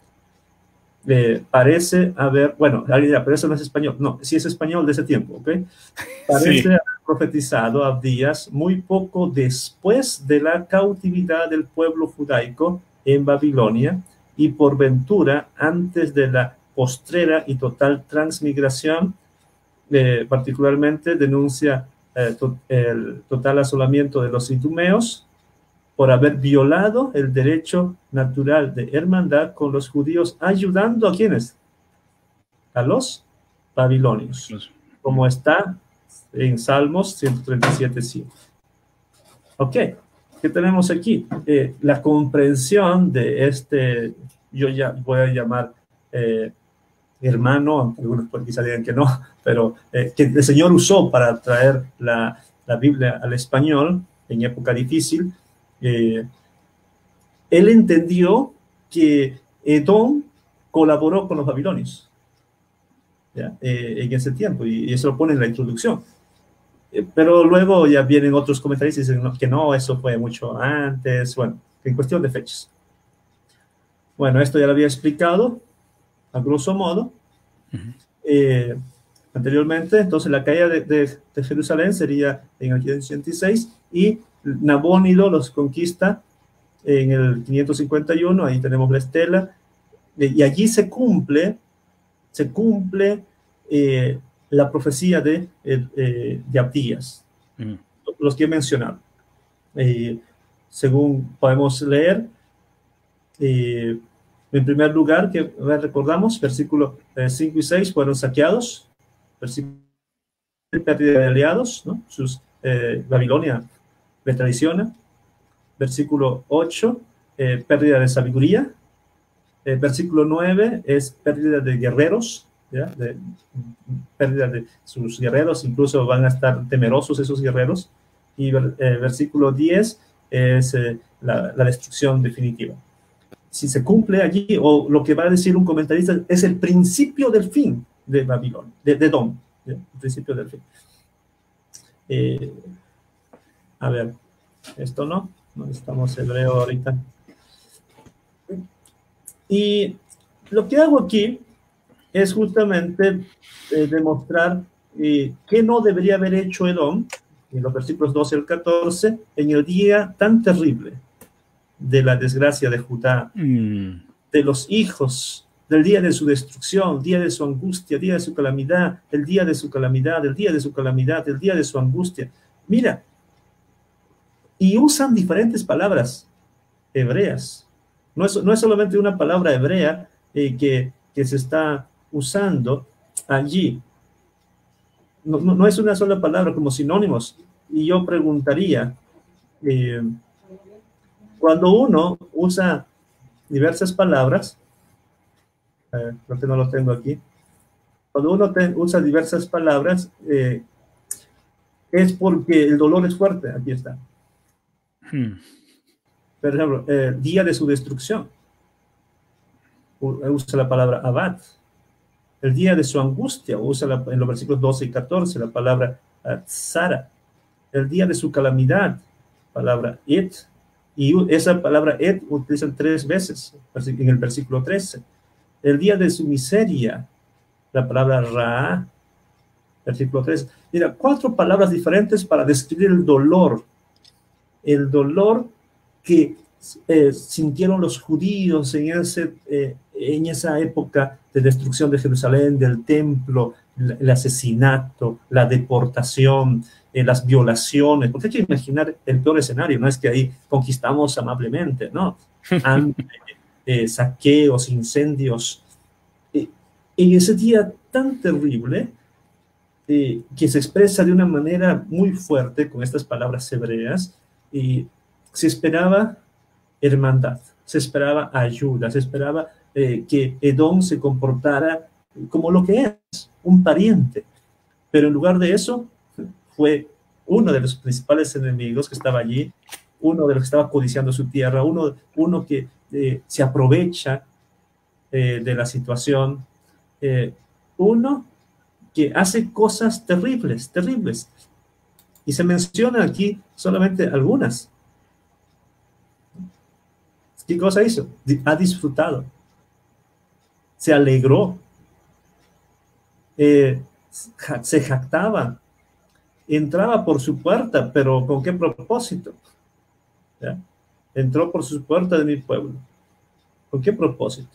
eh, parece haber, bueno, alguien dirá, pero eso no es español. No, sí es español de ese tiempo, ¿ok? Parece sí. haber profetizado Abdías muy poco después de la cautividad del pueblo judaico en Babilonia y por ventura antes de la postrera y total transmigración. Eh, particularmente denuncia eh, to, el total asolamiento de los idumeos por haber violado el derecho natural de hermandad con los judíos, ayudando a quienes, a los babilonios, como está en Salmos ciento treinta y siete, siete. Ok, ¿qué tenemos aquí? Eh, la comprensión de este, yo ya voy a llamar eh, hermano, aunque algunos quizá digan que no, pero eh, que el Señor usó para traer la, la Biblia al español en época difícil. Eh, él entendió que Edom colaboró con los babilonios, ¿ya? Eh, en ese tiempo, y, y eso lo pone en la introducción. Eh, pero luego ya vienen otros comentarios y dicen que no, eso fue mucho antes, bueno, en cuestión de fechas. Bueno, esto ya lo había explicado a grosso modo, uh-huh. eh, anteriormente. Entonces la caída de, de, de Jerusalén sería en el quinientos ochenta y seis, y Nabónido los conquista en el quinientos cincuenta y uno, ahí tenemos la estela, eh, y allí se cumple, se cumple eh, la profecía de, eh, de Abdías, uh-huh. los que he mencionado. Eh, según podemos leer, eh, en primer lugar, que recordamos, versículos eh, cinco y seis fueron saqueados, versículo pérdida de aliados, ¿no? Sus, eh, Babilonia le traiciona. Versículo ocho, eh, pérdida de sabiduría. Eh, versículo nueve es pérdida de guerreros, ¿ya? De pérdida de sus guerreros, incluso van a estar temerosos esos guerreros. Y el eh, versículo diez es eh, la, la destrucción definitiva. Si se cumple allí, o lo que va a decir un comentarista, es el principio del fin de Babilonia, de, de Edom, ¿ya? El principio del fin. Eh, a ver, esto no, no estamos hebreo ahorita. Y lo que hago aquí es justamente eh, demostrar eh, qué no debería haber hecho Edom, en los versículos doce al catorce, en el día tan terrible de la desgracia de Judá, mm. de los hijos, del día de su destrucción, día de su angustia, día de su calamidad, el día de su calamidad, el día de su calamidad, el día de su angustia. Mira, y usan diferentes palabras hebreas. No es, no es solamente una palabra hebrea eh, que, que se está usando allí. No, no, no es una sola palabra como sinónimos. Y yo preguntaría, eh, cuando uno usa diversas palabras, eh, creo que no lo tengo aquí, cuando uno te, usa diversas palabras, eh, es porque el dolor es fuerte. Aquí está. Hmm. Por ejemplo, eh, día de su destrucción, usa la palabra abad. El día de su angustia, usa la, en los versículos doce y catorce la palabra tzara. El día de su calamidad, palabra et. Y esa palabra et utilizan tres veces en el versículo trece. El día de su miseria, la palabra ra, versículo trece. Mira, cuatro palabras diferentes para describir el dolor. El dolor que eh, sintieron los judíos en, ese, eh, en esa época de destrucción de Jerusalén, del templo, el, el asesinato, la deportación, eh, las violaciones, porque hay que imaginar el peor escenario, no es que ahí conquistamos amablemente, no, hambre, eh, saqueos, incendios, eh, en ese día tan terrible, eh, que se expresa de una manera muy fuerte con estas palabras hebreas, y se esperaba hermandad, se esperaba ayuda, se esperaba eh, que Edom se comportara como lo que es, un pariente. Pero en lugar de eso, fue uno de los principales enemigos que estaba allí, uno de los que estaba codiciando su tierra, uno, uno que eh, se aprovecha eh, de la situación, eh, uno que hace cosas terribles, terribles. Y se menciona aquí solamente algunas. ¿Qué cosa hizo? Ha disfrutado. Se alegró. Eh, se jactaba. Entraba por su puerta, pero ¿con qué propósito? ¿Ya? Entró por su puerta de mi pueblo. ¿Con qué propósito?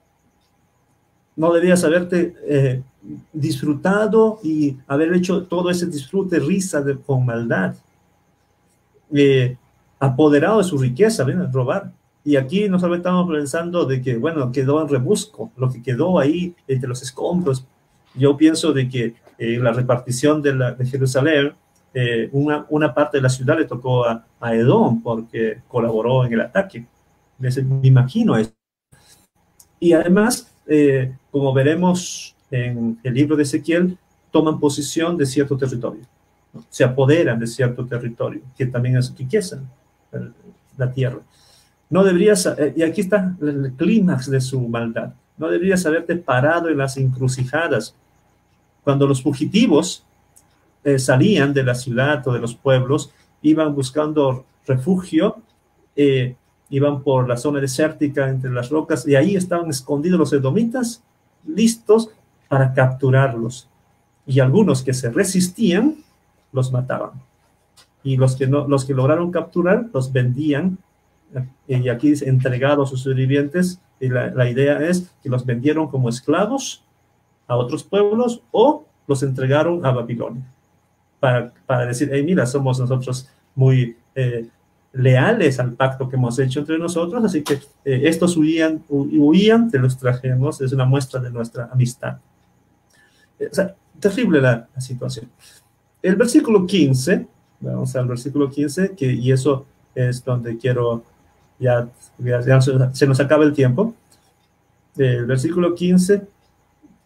No debías haberte eh, disfrutado y haber hecho todo ese disfrute, risa de, con maldad. Eh, apoderado de su riqueza, ven a robar. Y aquí no solamente estamos pensando de que, bueno, quedó en rebusco, lo que quedó ahí entre los escombros. Yo pienso de que eh, la repartición de, la, de Jerusalén, eh, una, una parte de la ciudad le tocó a, a Edom porque colaboró en el ataque. Me, me imagino eso. Y además, eh, como veremos en el libro de Ezequiel, toman posesión de cierto territorio, ¿no? Se apoderan de cierto territorio, que también es riqueza, la tierra. No deberías, y aquí está el clímax de su maldad, no deberías haberte parado en las encrucijadas. Cuando los fugitivos eh, salían de la ciudad o de los pueblos, iban buscando refugio, eh, iban por la zona desértica entre las rocas, y ahí estaban escondidos los edomitas, listos para capturarlos. Y algunos que se resistían, los mataban. Y los que, no, los que lograron capturar, los vendían. Y aquí dice entregados a sus sobrevivientes, y la, la idea es que los vendieron como esclavos a otros pueblos o los entregaron a Babilonia para, para decir, hey, mira, somos nosotros muy eh, leales al pacto que hemos hecho entre nosotros, así que eh, estos huían, huían, te los trajemos, es una muestra de nuestra amistad. O sea, terrible la, la situación. El versículo quince, vamos al versículo quince, que, y eso es donde quiero, ya, ya, ya se nos acaba el tiempo. El versículo quince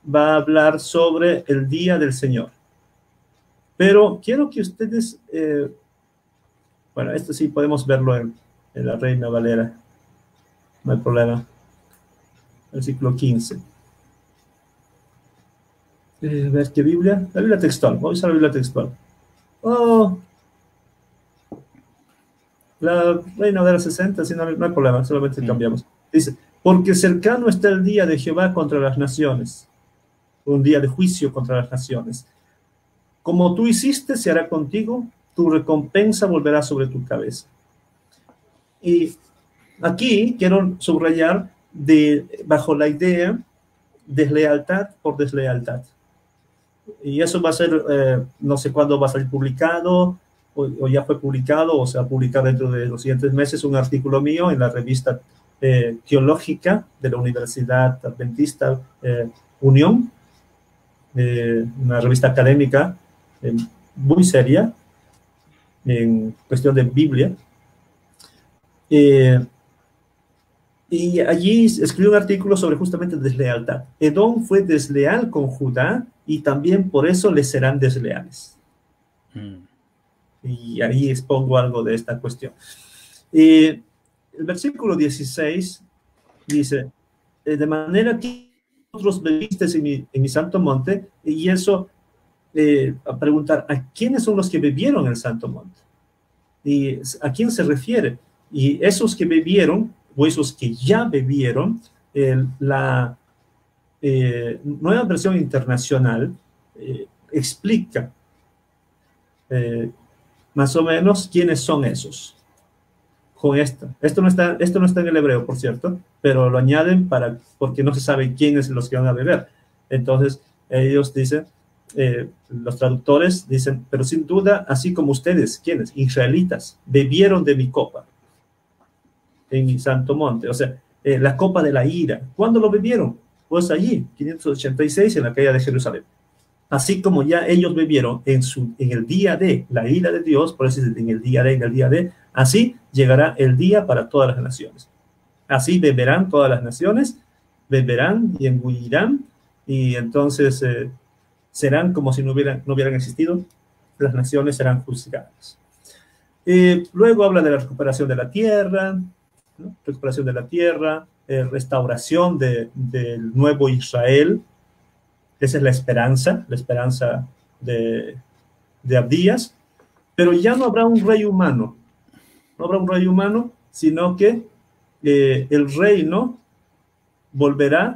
va a hablar sobre el día del Señor. Pero quiero que ustedes, eh, bueno, esto sí podemos verlo en, en la Reina Valera, no hay problema. Versículo quince. Eh, ¿Ves qué Biblia? La Biblia textual, vamos a usar la Biblia textual. Oh, la Reina Valera sesenta, sí, no, no hay problema, solamente cambiamos. Dice, porque cercano está el día de Jehová contra las naciones, un día de juicio contra las naciones. Como tú hiciste, se hará contigo, tu recompensa volverá sobre tu cabeza. Y aquí quiero subrayar de, bajo la idea deslealtad por deslealtad. Y eso va a ser, eh, no sé cuándo va a salir publicado, o, o ya fue publicado, o se va a publicar dentro de los siguientes meses un artículo mío en la revista eh, teológica de la Universidad Adventista eh, Unión, eh, una revista académica eh, muy seria en cuestión de Biblia. Eh, y allí escribió un artículo sobre justamente deslealtad. Edom fue desleal con Judá y también por eso les serán desleales. Mm. Y ahí expongo algo de esta cuestión. Eh, el versículo dieciséis dice, de manera que vosotros bebisteis en mi, en mi santo monte, y eso, eh, a preguntar, ¿a quiénes son los que bebieron el santo monte? ¿Y a quién se refiere? Y esos que bebieron, o esos que ya bebieron, eh, la eh, nueva versión internacional eh, explica eh, más o menos quiénes son esos. Con esto. Esto no está, esto no está en el hebreo, por cierto, pero lo añaden para, porque no se sabe quiénes los que van a beber. Entonces, ellos dicen, eh, los traductores dicen, pero sin duda, así como ustedes, ¿quiénes? Israelitas, bebieron de mi copa en mi santo monte. O sea, eh, la copa de la ira. ¿Cuándo lo bebieron? Pues allí, quinientos ochenta y seis, en la caída de Jerusalén. Así como ya ellos bebieron en, su, en el día de la ira de Dios, por eso es en el día de, en el día de, así llegará el día para todas las naciones. Así beberán todas las naciones, beberán y engullirán, y entonces eh, serán como si no hubieran, no hubieran existido, las naciones serán juzgadas. Eh, luego habla de la recuperación de la tierra, ¿no? Recuperación de la tierra, eh, restauración de, del nuevo Israel. Esa es la esperanza, la esperanza de, de Abdías, pero ya no habrá un rey humano, no habrá un rey humano, sino que eh, el reino volverá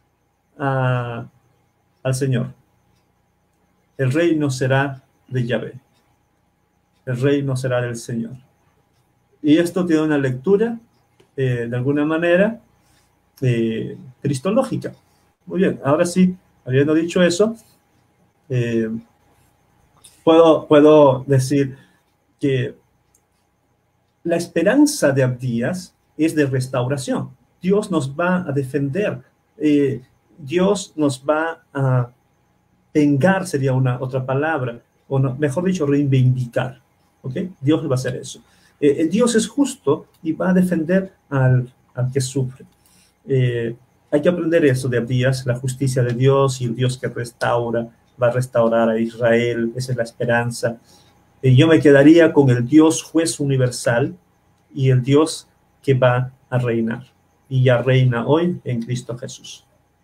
a, al Señor. El reino será de Yahvé, el reino será del Señor. Y esto tiene una lectura, eh, de alguna manera, eh, cristológica. Muy bien, ahora sí, habiendo dicho eso, eh, puedo, puedo decir que la esperanza de Abdías es de restauración. Dios nos va a defender, eh, Dios nos va a vengar, sería una otra palabra, o no, mejor dicho, reivindicar. ¿Okay? Dios va a hacer eso. Eh, Dios es justo y va a defender al, al que sufre. Eh, hay que aprender eso de Abdías, la justicia de Dios y el Dios que restaura, va a restaurar a Israel, esa es la esperanza. Y yo me quedaría con el Dios juez universal y el Dios que va a reinar. Y ya reina hoy en Cristo Jesús.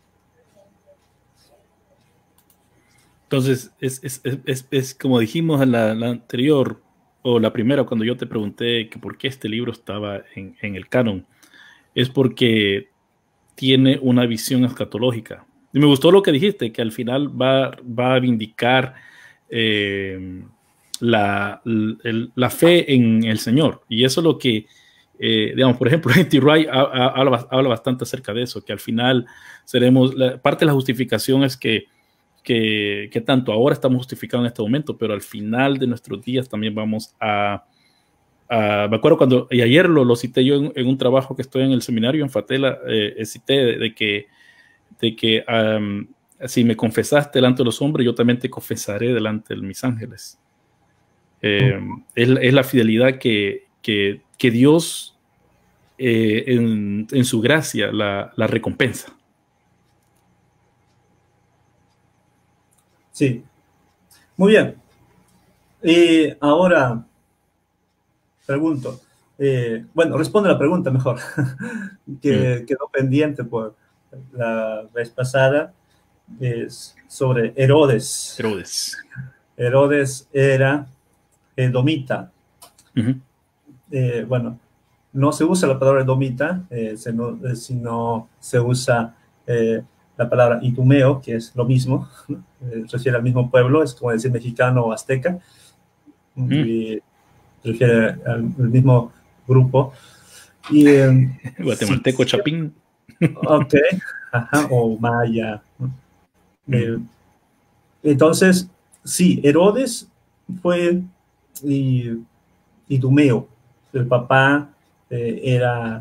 Entonces, es, es, es, es, es como dijimos en la, la anterior, o la primera, cuando yo te pregunté que por qué este libro estaba en, en el canon, es porque tiene una visión escatológica. Y me gustó lo que dijiste, que al final va, va a vindicar eh, la, el, la fe en el Señor. Y eso es lo que, eh, digamos, por ejemplo, N T Wright habla, habla bastante acerca de eso, que al final seremos, la, parte de la justificación es que, que, que tanto ahora estamos justificados en este momento, pero al final de nuestros días también vamos a Uh, me acuerdo cuando, y ayer lo, lo cité yo en, en un trabajo que estoy en el seminario en Fatela, eh, cité de, de que, de que um, si me confesaste delante de los hombres, yo también te confesaré delante de mis ángeles. Eh, mm. es, es la fidelidad que, que, que Dios eh, en, en su gracia la, la recompensa. Sí, muy bien. Y ahora pregunto, eh, bueno, responde la pregunta mejor, Mm. que quedó pendiente por la vez pasada, es sobre Herodes. Herodes. Herodes era edomita. Ujú. Eh, bueno, no se usa la palabra edomita, eh, sino, eh, sino se usa eh, la palabra itumeo, que es lo mismo, ¿no? Eh, refiere al mismo pueblo, es como decir mexicano o azteca, Mm. y refiere al, al mismo grupo. Y eh, sí, Guatemalteco sí, Chapín. ok, ajá, o maya, ¿no? Mm. Eh, entonces, sí, Herodes fue y, idumeo. El papá eh, era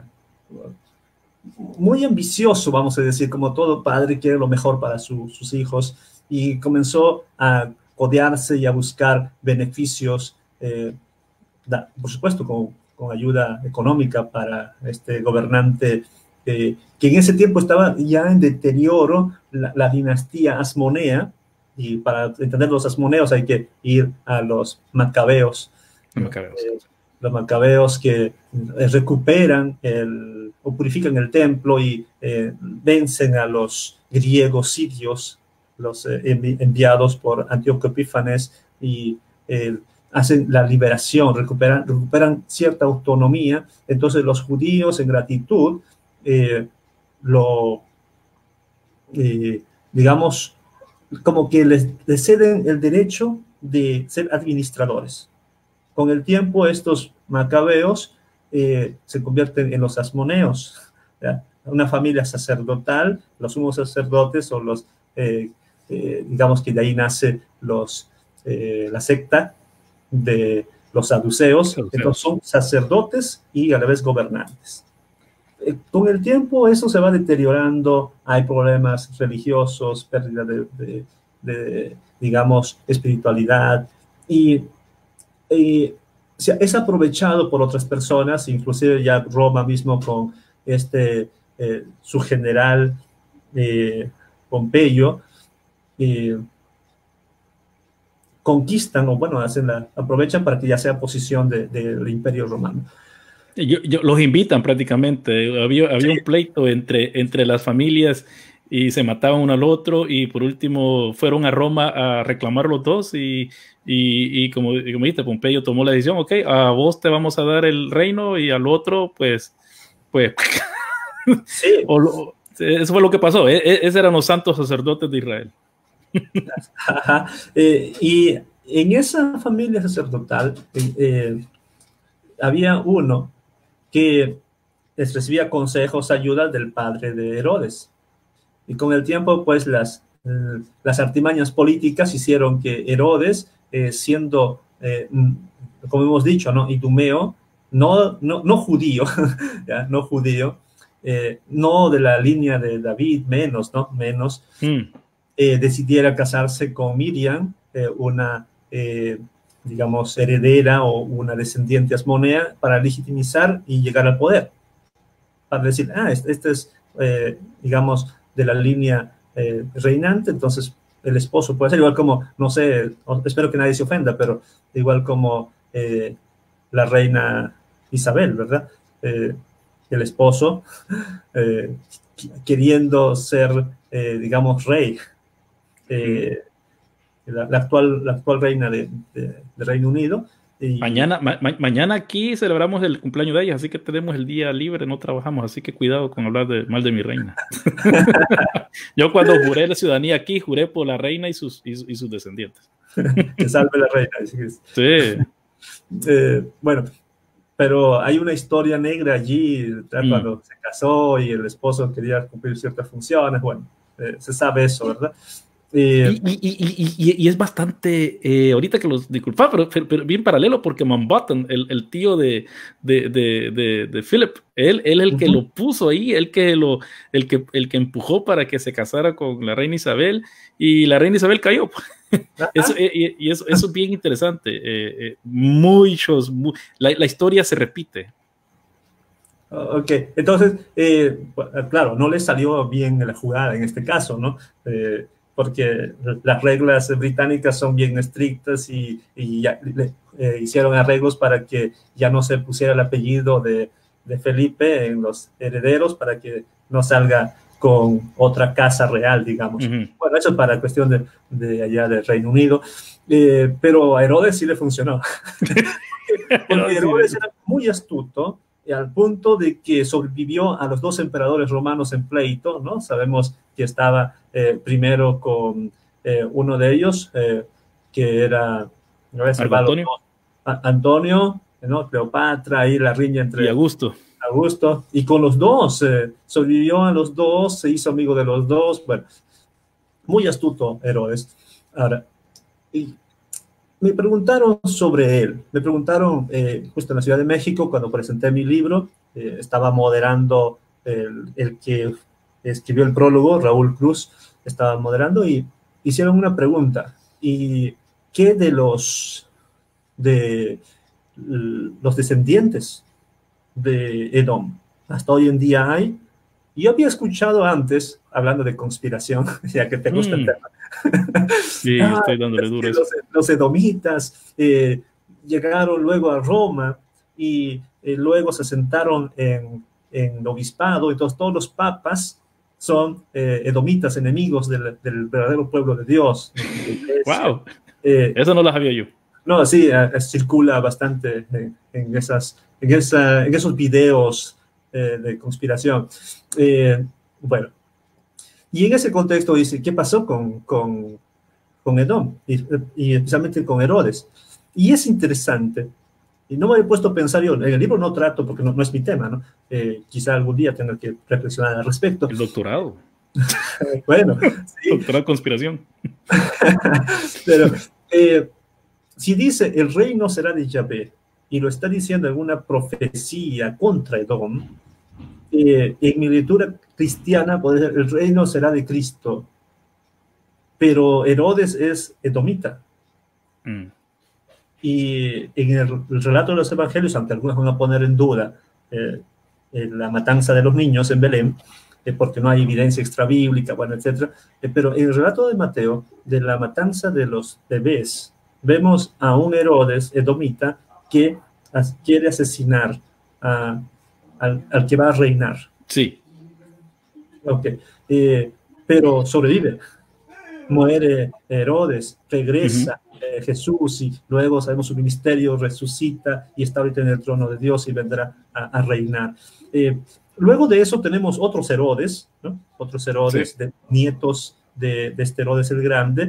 muy ambicioso, vamos a decir, como todo padre quiere lo mejor para su, sus hijos, y comenzó a codearse y a buscar beneficios, eh, da, por supuesto, con, con, ayuda económica para este gobernante, eh, que en ese tiempo estaba ya en deterioro, la, la dinastía asmonea, y para entender los asmoneos hay que ir a los macabeos, No me ¿no? cabeos. Eh, los macabeos que eh, recuperan el, o purifican el templo y eh, vencen a los griegos sirios, los eh, envi enviados por Antíoco Epífanes, y eh, hacen la liberación, recuperan, recuperan cierta autonomía. Entonces los judíos en gratitud eh, lo, eh, digamos, como que les, les ceden el derecho de ser administradores. Con el tiempo, estos macabeos eh, se convierten en los asmoneos, ¿ya? Una familia sacerdotal, los sumos sacerdotes o los, eh, eh, digamos que de ahí nace los, eh, la secta de los saduceos, entonces Saduceos. son sacerdotes y a la vez gobernantes. Eh, con el tiempo eso se va deteriorando, hay problemas religiosos, pérdida de, de, de digamos, espiritualidad, y eh, es aprovechado por otras personas, inclusive ya Roma mismo con este, eh, su general eh, Pompeyo, eh, conquistan o bueno, hacen la, aprovechan para que ya sea posición del de, de imperio romano. Yo, yo, los invitan prácticamente. Había, había Sí, un pleito entre, entre las familias y se mataban uno al otro y por último fueron a Roma a reclamar los dos y, y, y como, y como dijiste, Pompeyo tomó la decisión, ok, a vos te vamos a dar el reino y al otro pues, pues, sí. o lo, eso fue lo que pasó. E, e, esos eran los santos sacerdotes de Israel. Ajá. Eh, y en esa familia sacerdotal eh, eh, había uno que les recibía consejos, ayuda del padre de Herodes. Y con el tiempo, pues las, eh, las artimañas políticas hicieron que Herodes, eh, siendo, eh, como hemos dicho, ¿no? Idumeo, no, no, no judío, ¿ya? No judío, eh, no de la línea de David, menos, ¿no? Menos, Mm. eh, decidiera casarse con Miriam, eh, una, eh, digamos, heredera o una descendiente asmonea, para legitimizar y llegar al poder. Para decir, ah, este, este es, eh, digamos, de la línea eh, reinante, entonces el esposo puede ser igual como, no sé, espero que nadie se ofenda, pero igual como eh, la reina Isabel, ¿verdad? Eh, el esposo eh, queriendo ser, eh, digamos, rey. Eh, la, la, actual, la actual reina de, de, de Reino Unido. Y, Mañana, ma, ma, mañana aquí celebramos el cumpleaños de ella, así que tenemos el día libre, no trabajamos, así que cuidado con hablar de, mal de mi reina. Yo cuando juré la ciudadanía aquí, juré por la reina y sus, y, y sus descendientes. que salve la reina. Sí. Eh, bueno, pero hay una historia negra allí, cuando mm. se casó y el esposo quería cumplir ciertas funciones, bueno, eh, se sabe eso, ¿verdad? Eh, y, y, y, y, y es bastante, eh, ahorita que los disculpa, pero, pero bien paralelo, porque Mountbatten, el, el tío de, de, de, de, de Philip, él, él es el uh-huh. que lo puso ahí, el que, lo, el, que, el que empujó para que se casara con la reina Isabel, y la reina Isabel cayó. Eso, y, y eso, eso es bien interesante. Eh, eh, muchos, muy, la, la historia se repite. Ok, entonces, eh, claro, no le salió bien la jugada en este caso, ¿no? Eh, porque las reglas británicas son bien estrictas y, y ya, eh, hicieron arreglos para que ya no se pusiera el apellido de, de Felipe en los herederos, para que no salga con otra casa real, digamos. Uh-huh. Bueno, eso es para cuestión de, de allá del Reino Unido, eh, pero a Herodes sí le funcionó. Porque Herodes era muy astuto, al punto de que sobrevivió a los dos emperadores romanos en pleito, ¿no? Sabemos que estaba eh, primero con eh, uno de ellos, eh, que era ¿no? Antonio. A, Antonio, ¿no? Cleopatra, ahí la riña entre... Y Augusto. Augusto, y con los dos, eh, sobrevivió a los dos, se hizo amigo de los dos, bueno, muy astuto Herodes. Ahora, y me preguntaron sobre él, me preguntaron eh, justo en la Ciudad de México, cuando presenté mi libro, eh, estaba moderando el, el que escribió el prólogo, Raúl Cruz, estaba moderando y hicieron una pregunta, ¿y qué de los, de los descendientes de Edom hasta hoy en día hay? Yo había escuchado antes, hablando de conspiración, ya que te gusta mm. el tema. Sí, ah, estoy dándole duro. Los, los edomitas eh, llegaron luego a Roma y eh, luego se asentaron en, en el obispado, entonces todos los papas son eh, edomitas, enemigos del, del verdadero pueblo de Dios. ¡Wow! Eh, Eso no lo sabía yo. No, sí, eh, circula bastante en, en, esas, en, esa, en esos videos eh, de conspiración. Eh, bueno, y en ese contexto dice, ¿qué pasó con, con, con Edom? Y, y especialmente con Herodes. Y es interesante, y no me he puesto a pensar yo, en el libro no trato porque no, no es mi tema, ¿no? Eh, quizá algún día tenga que reflexionar al respecto. El doctorado. Bueno. Sí. Doctorado en conspiración. Pero... Eh, si dice el reino será de Yahvé y lo está diciendo en una profecía contra Edom, eh, en mi lectura cristiana puede ser el reino será de Cristo, pero Herodes es edomita. Mm. Y en el, el relato de los evangelios, aunque algunos van a poner en duda eh, eh, la matanza de los niños en Belén, eh, porque no hay evidencia extrabíblica, bueno, etcétera, eh, pero en el relato de Mateo, de la matanza de los bebés, vemos a un Herodes edomita que as, quiere asesinar a, al, al que va a reinar. Sí. Ok. Eh, pero sobrevive. Muere Herodes, regresa uh-huh. eh, Jesús y luego sabemos su ministerio, resucita y está ahorita en el trono de Dios y vendrá a, a reinar. Eh, luego de eso tenemos otros Herodes, ¿no? Otros Herodes, sí. de, nietos de, de este Herodes el Grande.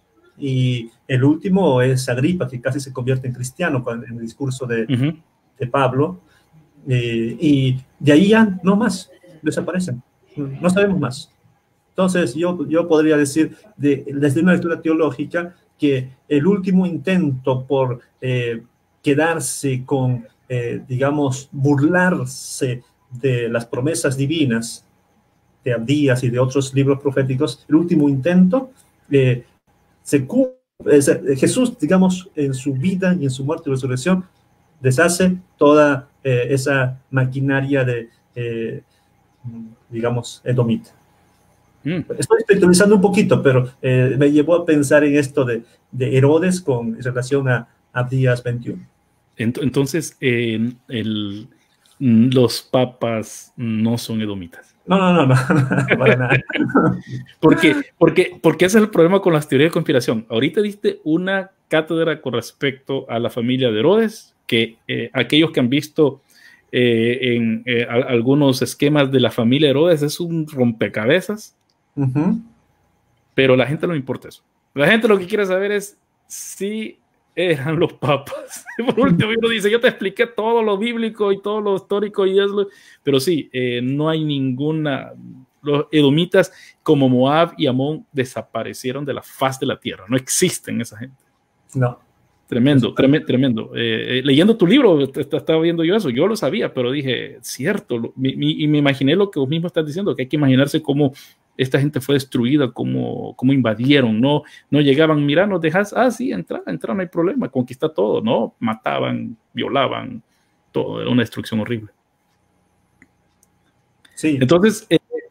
Y el último es Agripa, que casi se convierte en cristiano en el discurso de, uh-huh. de Pablo. Eh, y de ahí ya no más, desaparecen. No sabemos más. Entonces yo, yo podría decir, de, desde una lectura teológica, que el último intento por eh, quedarse con, eh, digamos, burlarse de las promesas divinas de Abdías y de otros libros proféticos, el último intento... Eh, Se, eh, Jesús, digamos, en su vida y en su muerte y resurrección, deshace toda eh, esa maquinaria de, eh, digamos, edomita. Mm. Estoy espiritualizando un poquito, pero eh, me llevó a pensar en esto de, de Herodes con relación a Abdías veintiuno. Entonces, eh, el, los papas no son edomitas. No, no, no, no, para nada. porque, porque, porque ese es el problema con las teorías de conspiración. Ahorita diste una cátedra con respecto a la familia de Herodes, que eh, aquellos que han visto eh, en eh, a, algunos esquemas de la familia de Herodes es un rompecabezas, uh-huh. pero a la gente no le importa eso. La gente lo que quiere saber es si eran los papas. Por último, uno dice, yo te expliqué todo lo bíblico y todo lo histórico, y es lo... pero sí, eh, no hay ninguna... Los edomitas como Moab y Amón desaparecieron de la faz de la tierra. No existen esa gente. No. Tremendo, tremendo, tremendo. Eh, eh, leyendo tu libro, estaba viendo yo eso. Yo lo sabía, pero dije, cierto. Lo, mi, mi, y me imaginé lo que vos mismo estás diciendo, que hay que imaginarse cómo esta gente fue destruida, cómo, cómo invadieron. No, no llegaban, mira, nos dejas, ah, sí, entra, entra, no hay problema, conquista todo. No, mataban, violaban, todo. Era una destrucción horrible. Sí. Entonces, eh,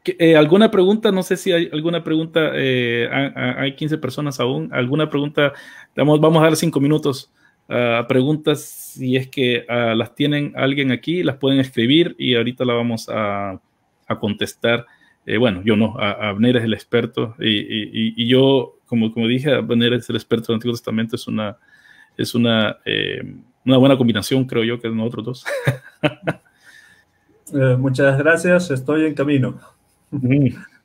Eh, ¿Alguna pregunta? No sé si hay alguna pregunta. Eh, hay quince personas aún. ¿Alguna pregunta? Vamos, vamos a dar cinco minutos a uh, preguntas. Si es que uh, las tienen alguien aquí, las pueden escribir y ahorita la vamos a, a contestar. Eh, bueno, yo no. A, Abner es el experto y, y, y yo, como, como dije, Abner es el experto del Antiguo Testamento. Es una, es una, eh, una buena combinación, creo yo, que nosotros dos. eh, muchas gracias. Estoy en camino. Mm.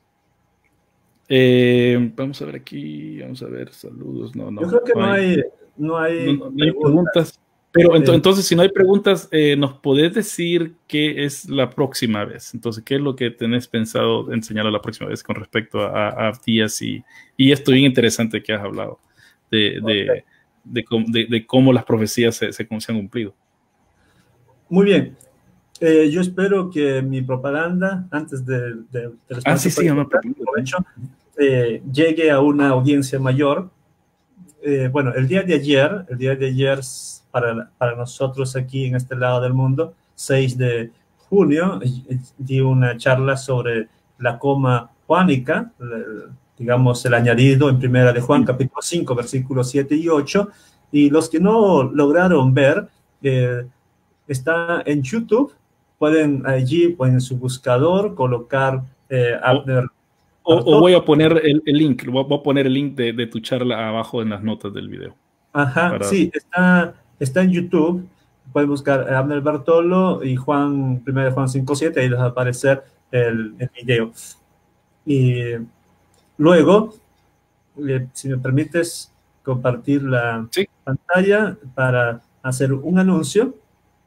Eh, vamos a ver aquí, vamos a ver, saludos, no, no. Yo creo que no, no hay, hay, no hay, no, no hay preguntas. preguntas. Pero ent entonces, si no hay preguntas, eh, ¿nos podés decir qué es la próxima vez? Entonces, ¿qué es lo que tenés pensado enseñar a la próxima vez con respecto a, a Abdías? Y, y esto bien interesante que has hablado, de, de, okay. de, de, de, de cómo las profecías se, se, se han cumplido. Muy bien. Eh, yo espero que mi propaganda, antes de... de, de ah, sí, sí, una hecho, eh, llegue a una audiencia mayor. Eh, bueno, el día de ayer, el día de ayer para, para nosotros aquí en este lado del mundo, seis de junio, di una charla sobre la coma juánica, digamos el añadido en primera de Juan, capítulo cinco, versículos siete y ocho, y los que no lograron ver, eh, está en YouTube. Pueden allí, pues, en su buscador, colocar eh, Abner o, o voy a poner el, el link, voy a poner el link de, de tu charla abajo en las notas del video. Ajá, para... sí, está, está en YouTube. Pueden buscar Abner Bartolo y Juan, primero Juan cinco siete, ahí les va a aparecer el, el video. Y luego, eh, si me permites compartir la sí. pantalla para hacer un anuncio.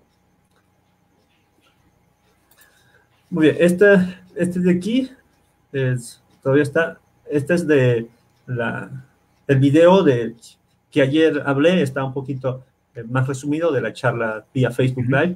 Muy bien, este, este de aquí es, todavía está, este es de la, el video de, que ayer hablé, está un poquito más resumido de la charla vía Facebook Live.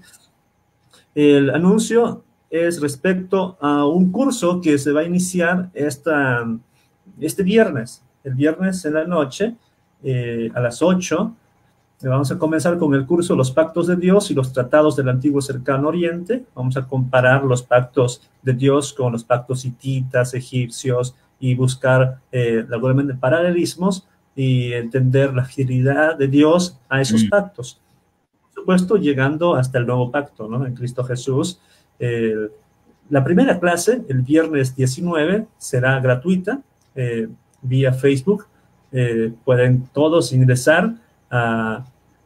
El anuncio es respecto a un curso que se va a iniciar esta, este viernes, el viernes en la noche, eh, a las ocho. Vamos a comenzar con el curso Los Pactos de Dios y los Tratados del Antiguo Cercano Oriente. Vamos a comparar los pactos de Dios con los pactos hititas, egipcios, y buscar eh, de paralelismos y entender la fidelidad de Dios a esos mm. pactos. Por supuesto, llegando hasta el nuevo pacto, ¿no? En Cristo Jesús. Eh, la primera clase, el viernes diecinueve, será gratuita eh, vía Facebook. Eh, pueden todos ingresar a,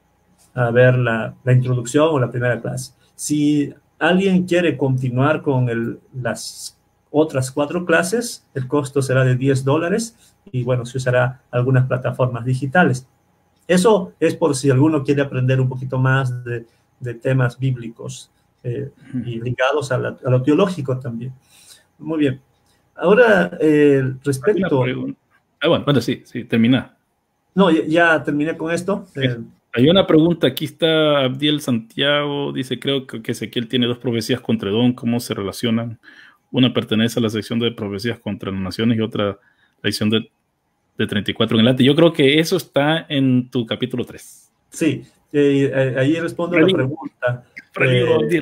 a ver la, la introducción o la primera clase. Si alguien quiere continuar con el, las otras cuatro clases, el costo será de diez dólares y, bueno, se usará algunas plataformas digitales. Eso es por si alguno quiere aprender un poquito más de, de temas bíblicos eh, y ligados a, la, a lo teológico también. Muy bien. Ahora, eh, respecto... Ah, bueno, bueno, sí, sí, termina. No, ya, ya terminé con esto. Eh, Hay una pregunta, aquí está Abdiel Santiago, dice, creo que Ezequiel tiene dos profecías contra Edom, ¿cómo se relacionan? Una pertenece a la sección de profecías contra las naciones y otra la sección de, de treinta y cuatro en adelante. Yo creo que eso está en tu capítulo tres. Sí, eh, eh, ahí respondo a la pregunta. Eh,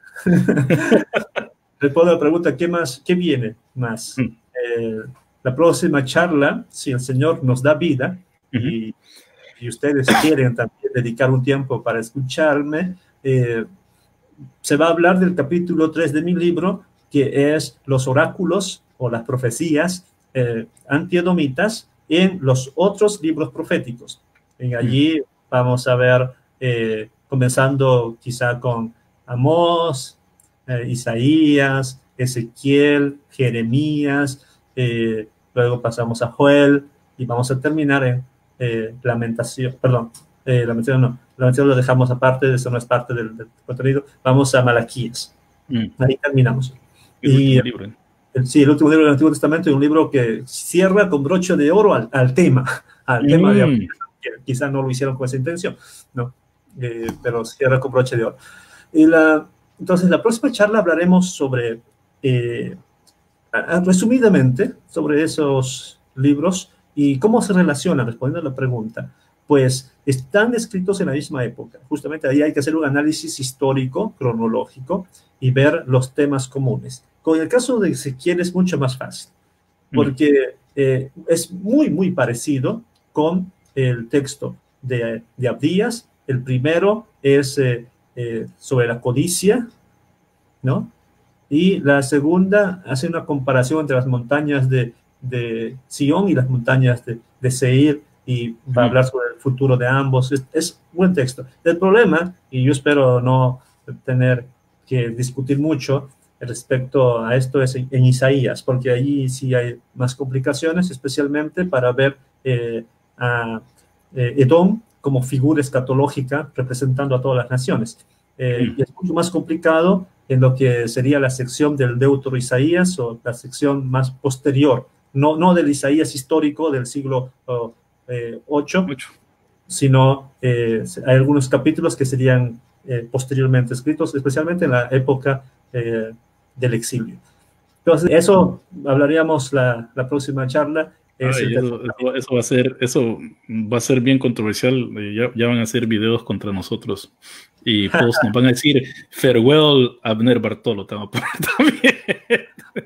respondo a la pregunta, ¿qué más, qué viene más? Mm. Eh, la próxima charla, si el Señor nos da vida, uh-huh. y, y ustedes quieren también dedicar un tiempo para escucharme, eh, se va a hablar del capítulo tres de mi libro, que es los oráculos o las profecías eh, antiedomitas en los otros libros proféticos. En allí vamos a ver, eh, comenzando quizá con Amós, eh, Isaías, Ezequiel, Jeremías, eh, luego pasamos a Joel y vamos a terminar en eh, Lamentación, perdón, eh, Lamentación no, Lamentación lo dejamos aparte, eso no es parte del, del contenido, vamos a Malaquías, mm. ahí terminamos. El y, último libro. El, sí, el último libro del Antiguo Testamento es un libro que cierra con broche de oro al, al tema, al mm. tema de quizás no lo hicieron con esa intención, no, eh, pero cierra con broche de oro. Y la, entonces, la próxima charla hablaremos sobre, eh, resumidamente, sobre esos libros y cómo se relacionan, respondiendo a la pregunta. Pues están escritos en la misma época. Justamente ahí hay que hacer un análisis histórico, cronológico, y ver los temas comunes. Con el caso de Ezequiel es mucho más fácil, porque eh, es muy, muy parecido con el texto de, de Abdías. El primero es eh, eh, sobre la codicia, ¿no? Y la segunda hace una comparación entre las montañas de, de Sión y las montañas de, de Seir, y va a hablar sobre el futuro de ambos. Es, es buen texto. El problema, y yo espero no tener que discutir mucho respecto a esto, es en, en Isaías, porque allí sí hay más complicaciones, especialmente para ver eh, a eh, Edom como figura escatológica representando a todas las naciones. Eh, y es mucho más complicado en lo que sería la sección del Deutero Isaías, o la sección más posterior, no, no del Isaías histórico del siglo oh, eh, ocho, sino eh, hay algunos capítulos que serían eh, posteriormente escritos, especialmente en la época eh, del exilio. Entonces, eso hablaríamos la, la próxima charla. Ay, eso, eso, eso va a ser, eso va a ser bien controversial. Ya, ya van a hacer videos contra nosotros y post nos van a decir farewell Abner Bartolo. Te vamos a poner también.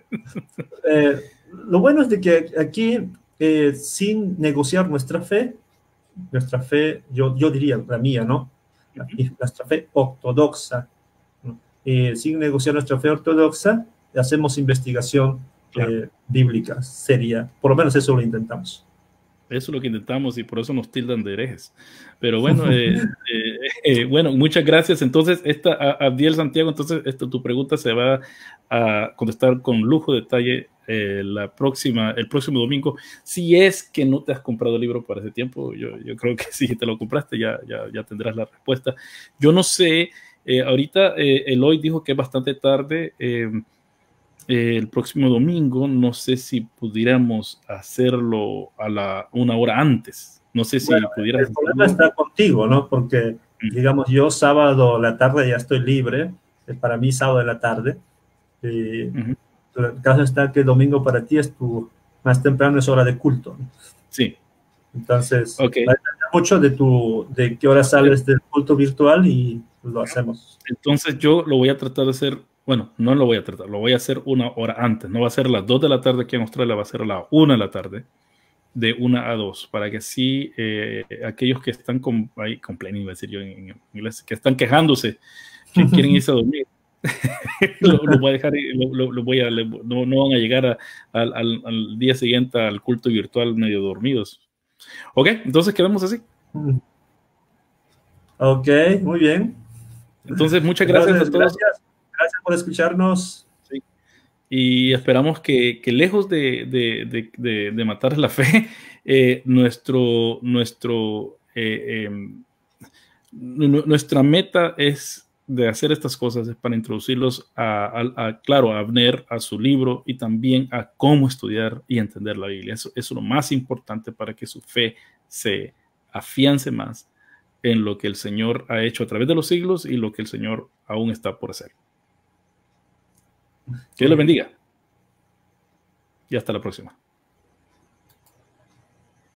Eh, lo bueno es de que aquí, eh, sin negociar nuestra fe, nuestra fe, yo, yo diría la mía, ¿no? La, nuestra fe ortodoxa, ¿no? Eh, sin negociar nuestra fe ortodoxa, hacemos investigación claro. eh, bíblica seria. Por lo menos eso lo intentamos. Eso es lo que intentamos y por eso nos tildan de herejes. Pero bueno, eh, eh, eh, bueno, muchas gracias. Entonces, esta, a, Abdiel Santiago, entonces esta, tu pregunta se va a contestar con lujo de detalle eh, la próxima, el próximo domingo. Si es que no te has comprado el libro para ese tiempo, yo, yo creo que si te lo compraste ya, ya, ya tendrás la respuesta. Yo no sé, eh, ahorita eh, Eloy dijo que es bastante tarde. Eh, Eh, el próximo domingo, no sé si pudiéramos hacerlo a la una hora antes. No sé si bueno, pudieras. El problema está contigo, ¿no? Porque, mm. digamos, yo sábado a la tarde ya estoy libre. Para mí, sábado de la tarde. Eh, uh-huh. El caso está que domingo para ti es tu más temprano, es hora de culto, ¿no? Sí. Entonces, okay. Va a depender mucho de, tu, de qué hora sales sí. del culto virtual y lo hacemos. Entonces, yo lo voy a tratar de hacer. Bueno, no lo voy a tratar, lo voy a hacer una hora antes. No va a ser las dos de la tarde aquí en Australia, va a ser a la una de la tarde, de una a dos, para que así eh, aquellos que están con, ahí, complaining, iba a decir yo en, en inglés, que están quejándose, que quieren irse a dormir, lo, lo voy a dejar, lo, lo, lo voy a, no, no van a llegar a, al, al, al día siguiente al culto virtual medio dormidos. Ok, entonces quedamos así. Ok, muy bien. Entonces, muchas gracias, gracias a todos. Gracias. Gracias por escucharnos. Sí. Y esperamos que, que lejos de, de, de, de, de matar la fe, eh, nuestro, nuestro, eh, eh, nuestra meta es de hacer estas cosas es para introducirlos a, a, a, claro, a Abner, a su libro y también a cómo estudiar y entender la Biblia. Eso, eso es lo más importante para que su fe se afiance más en lo que el Señor ha hecho a través de los siglos y lo que el Señor aún está por hacer. Que Dios les bendiga. Y hasta la próxima.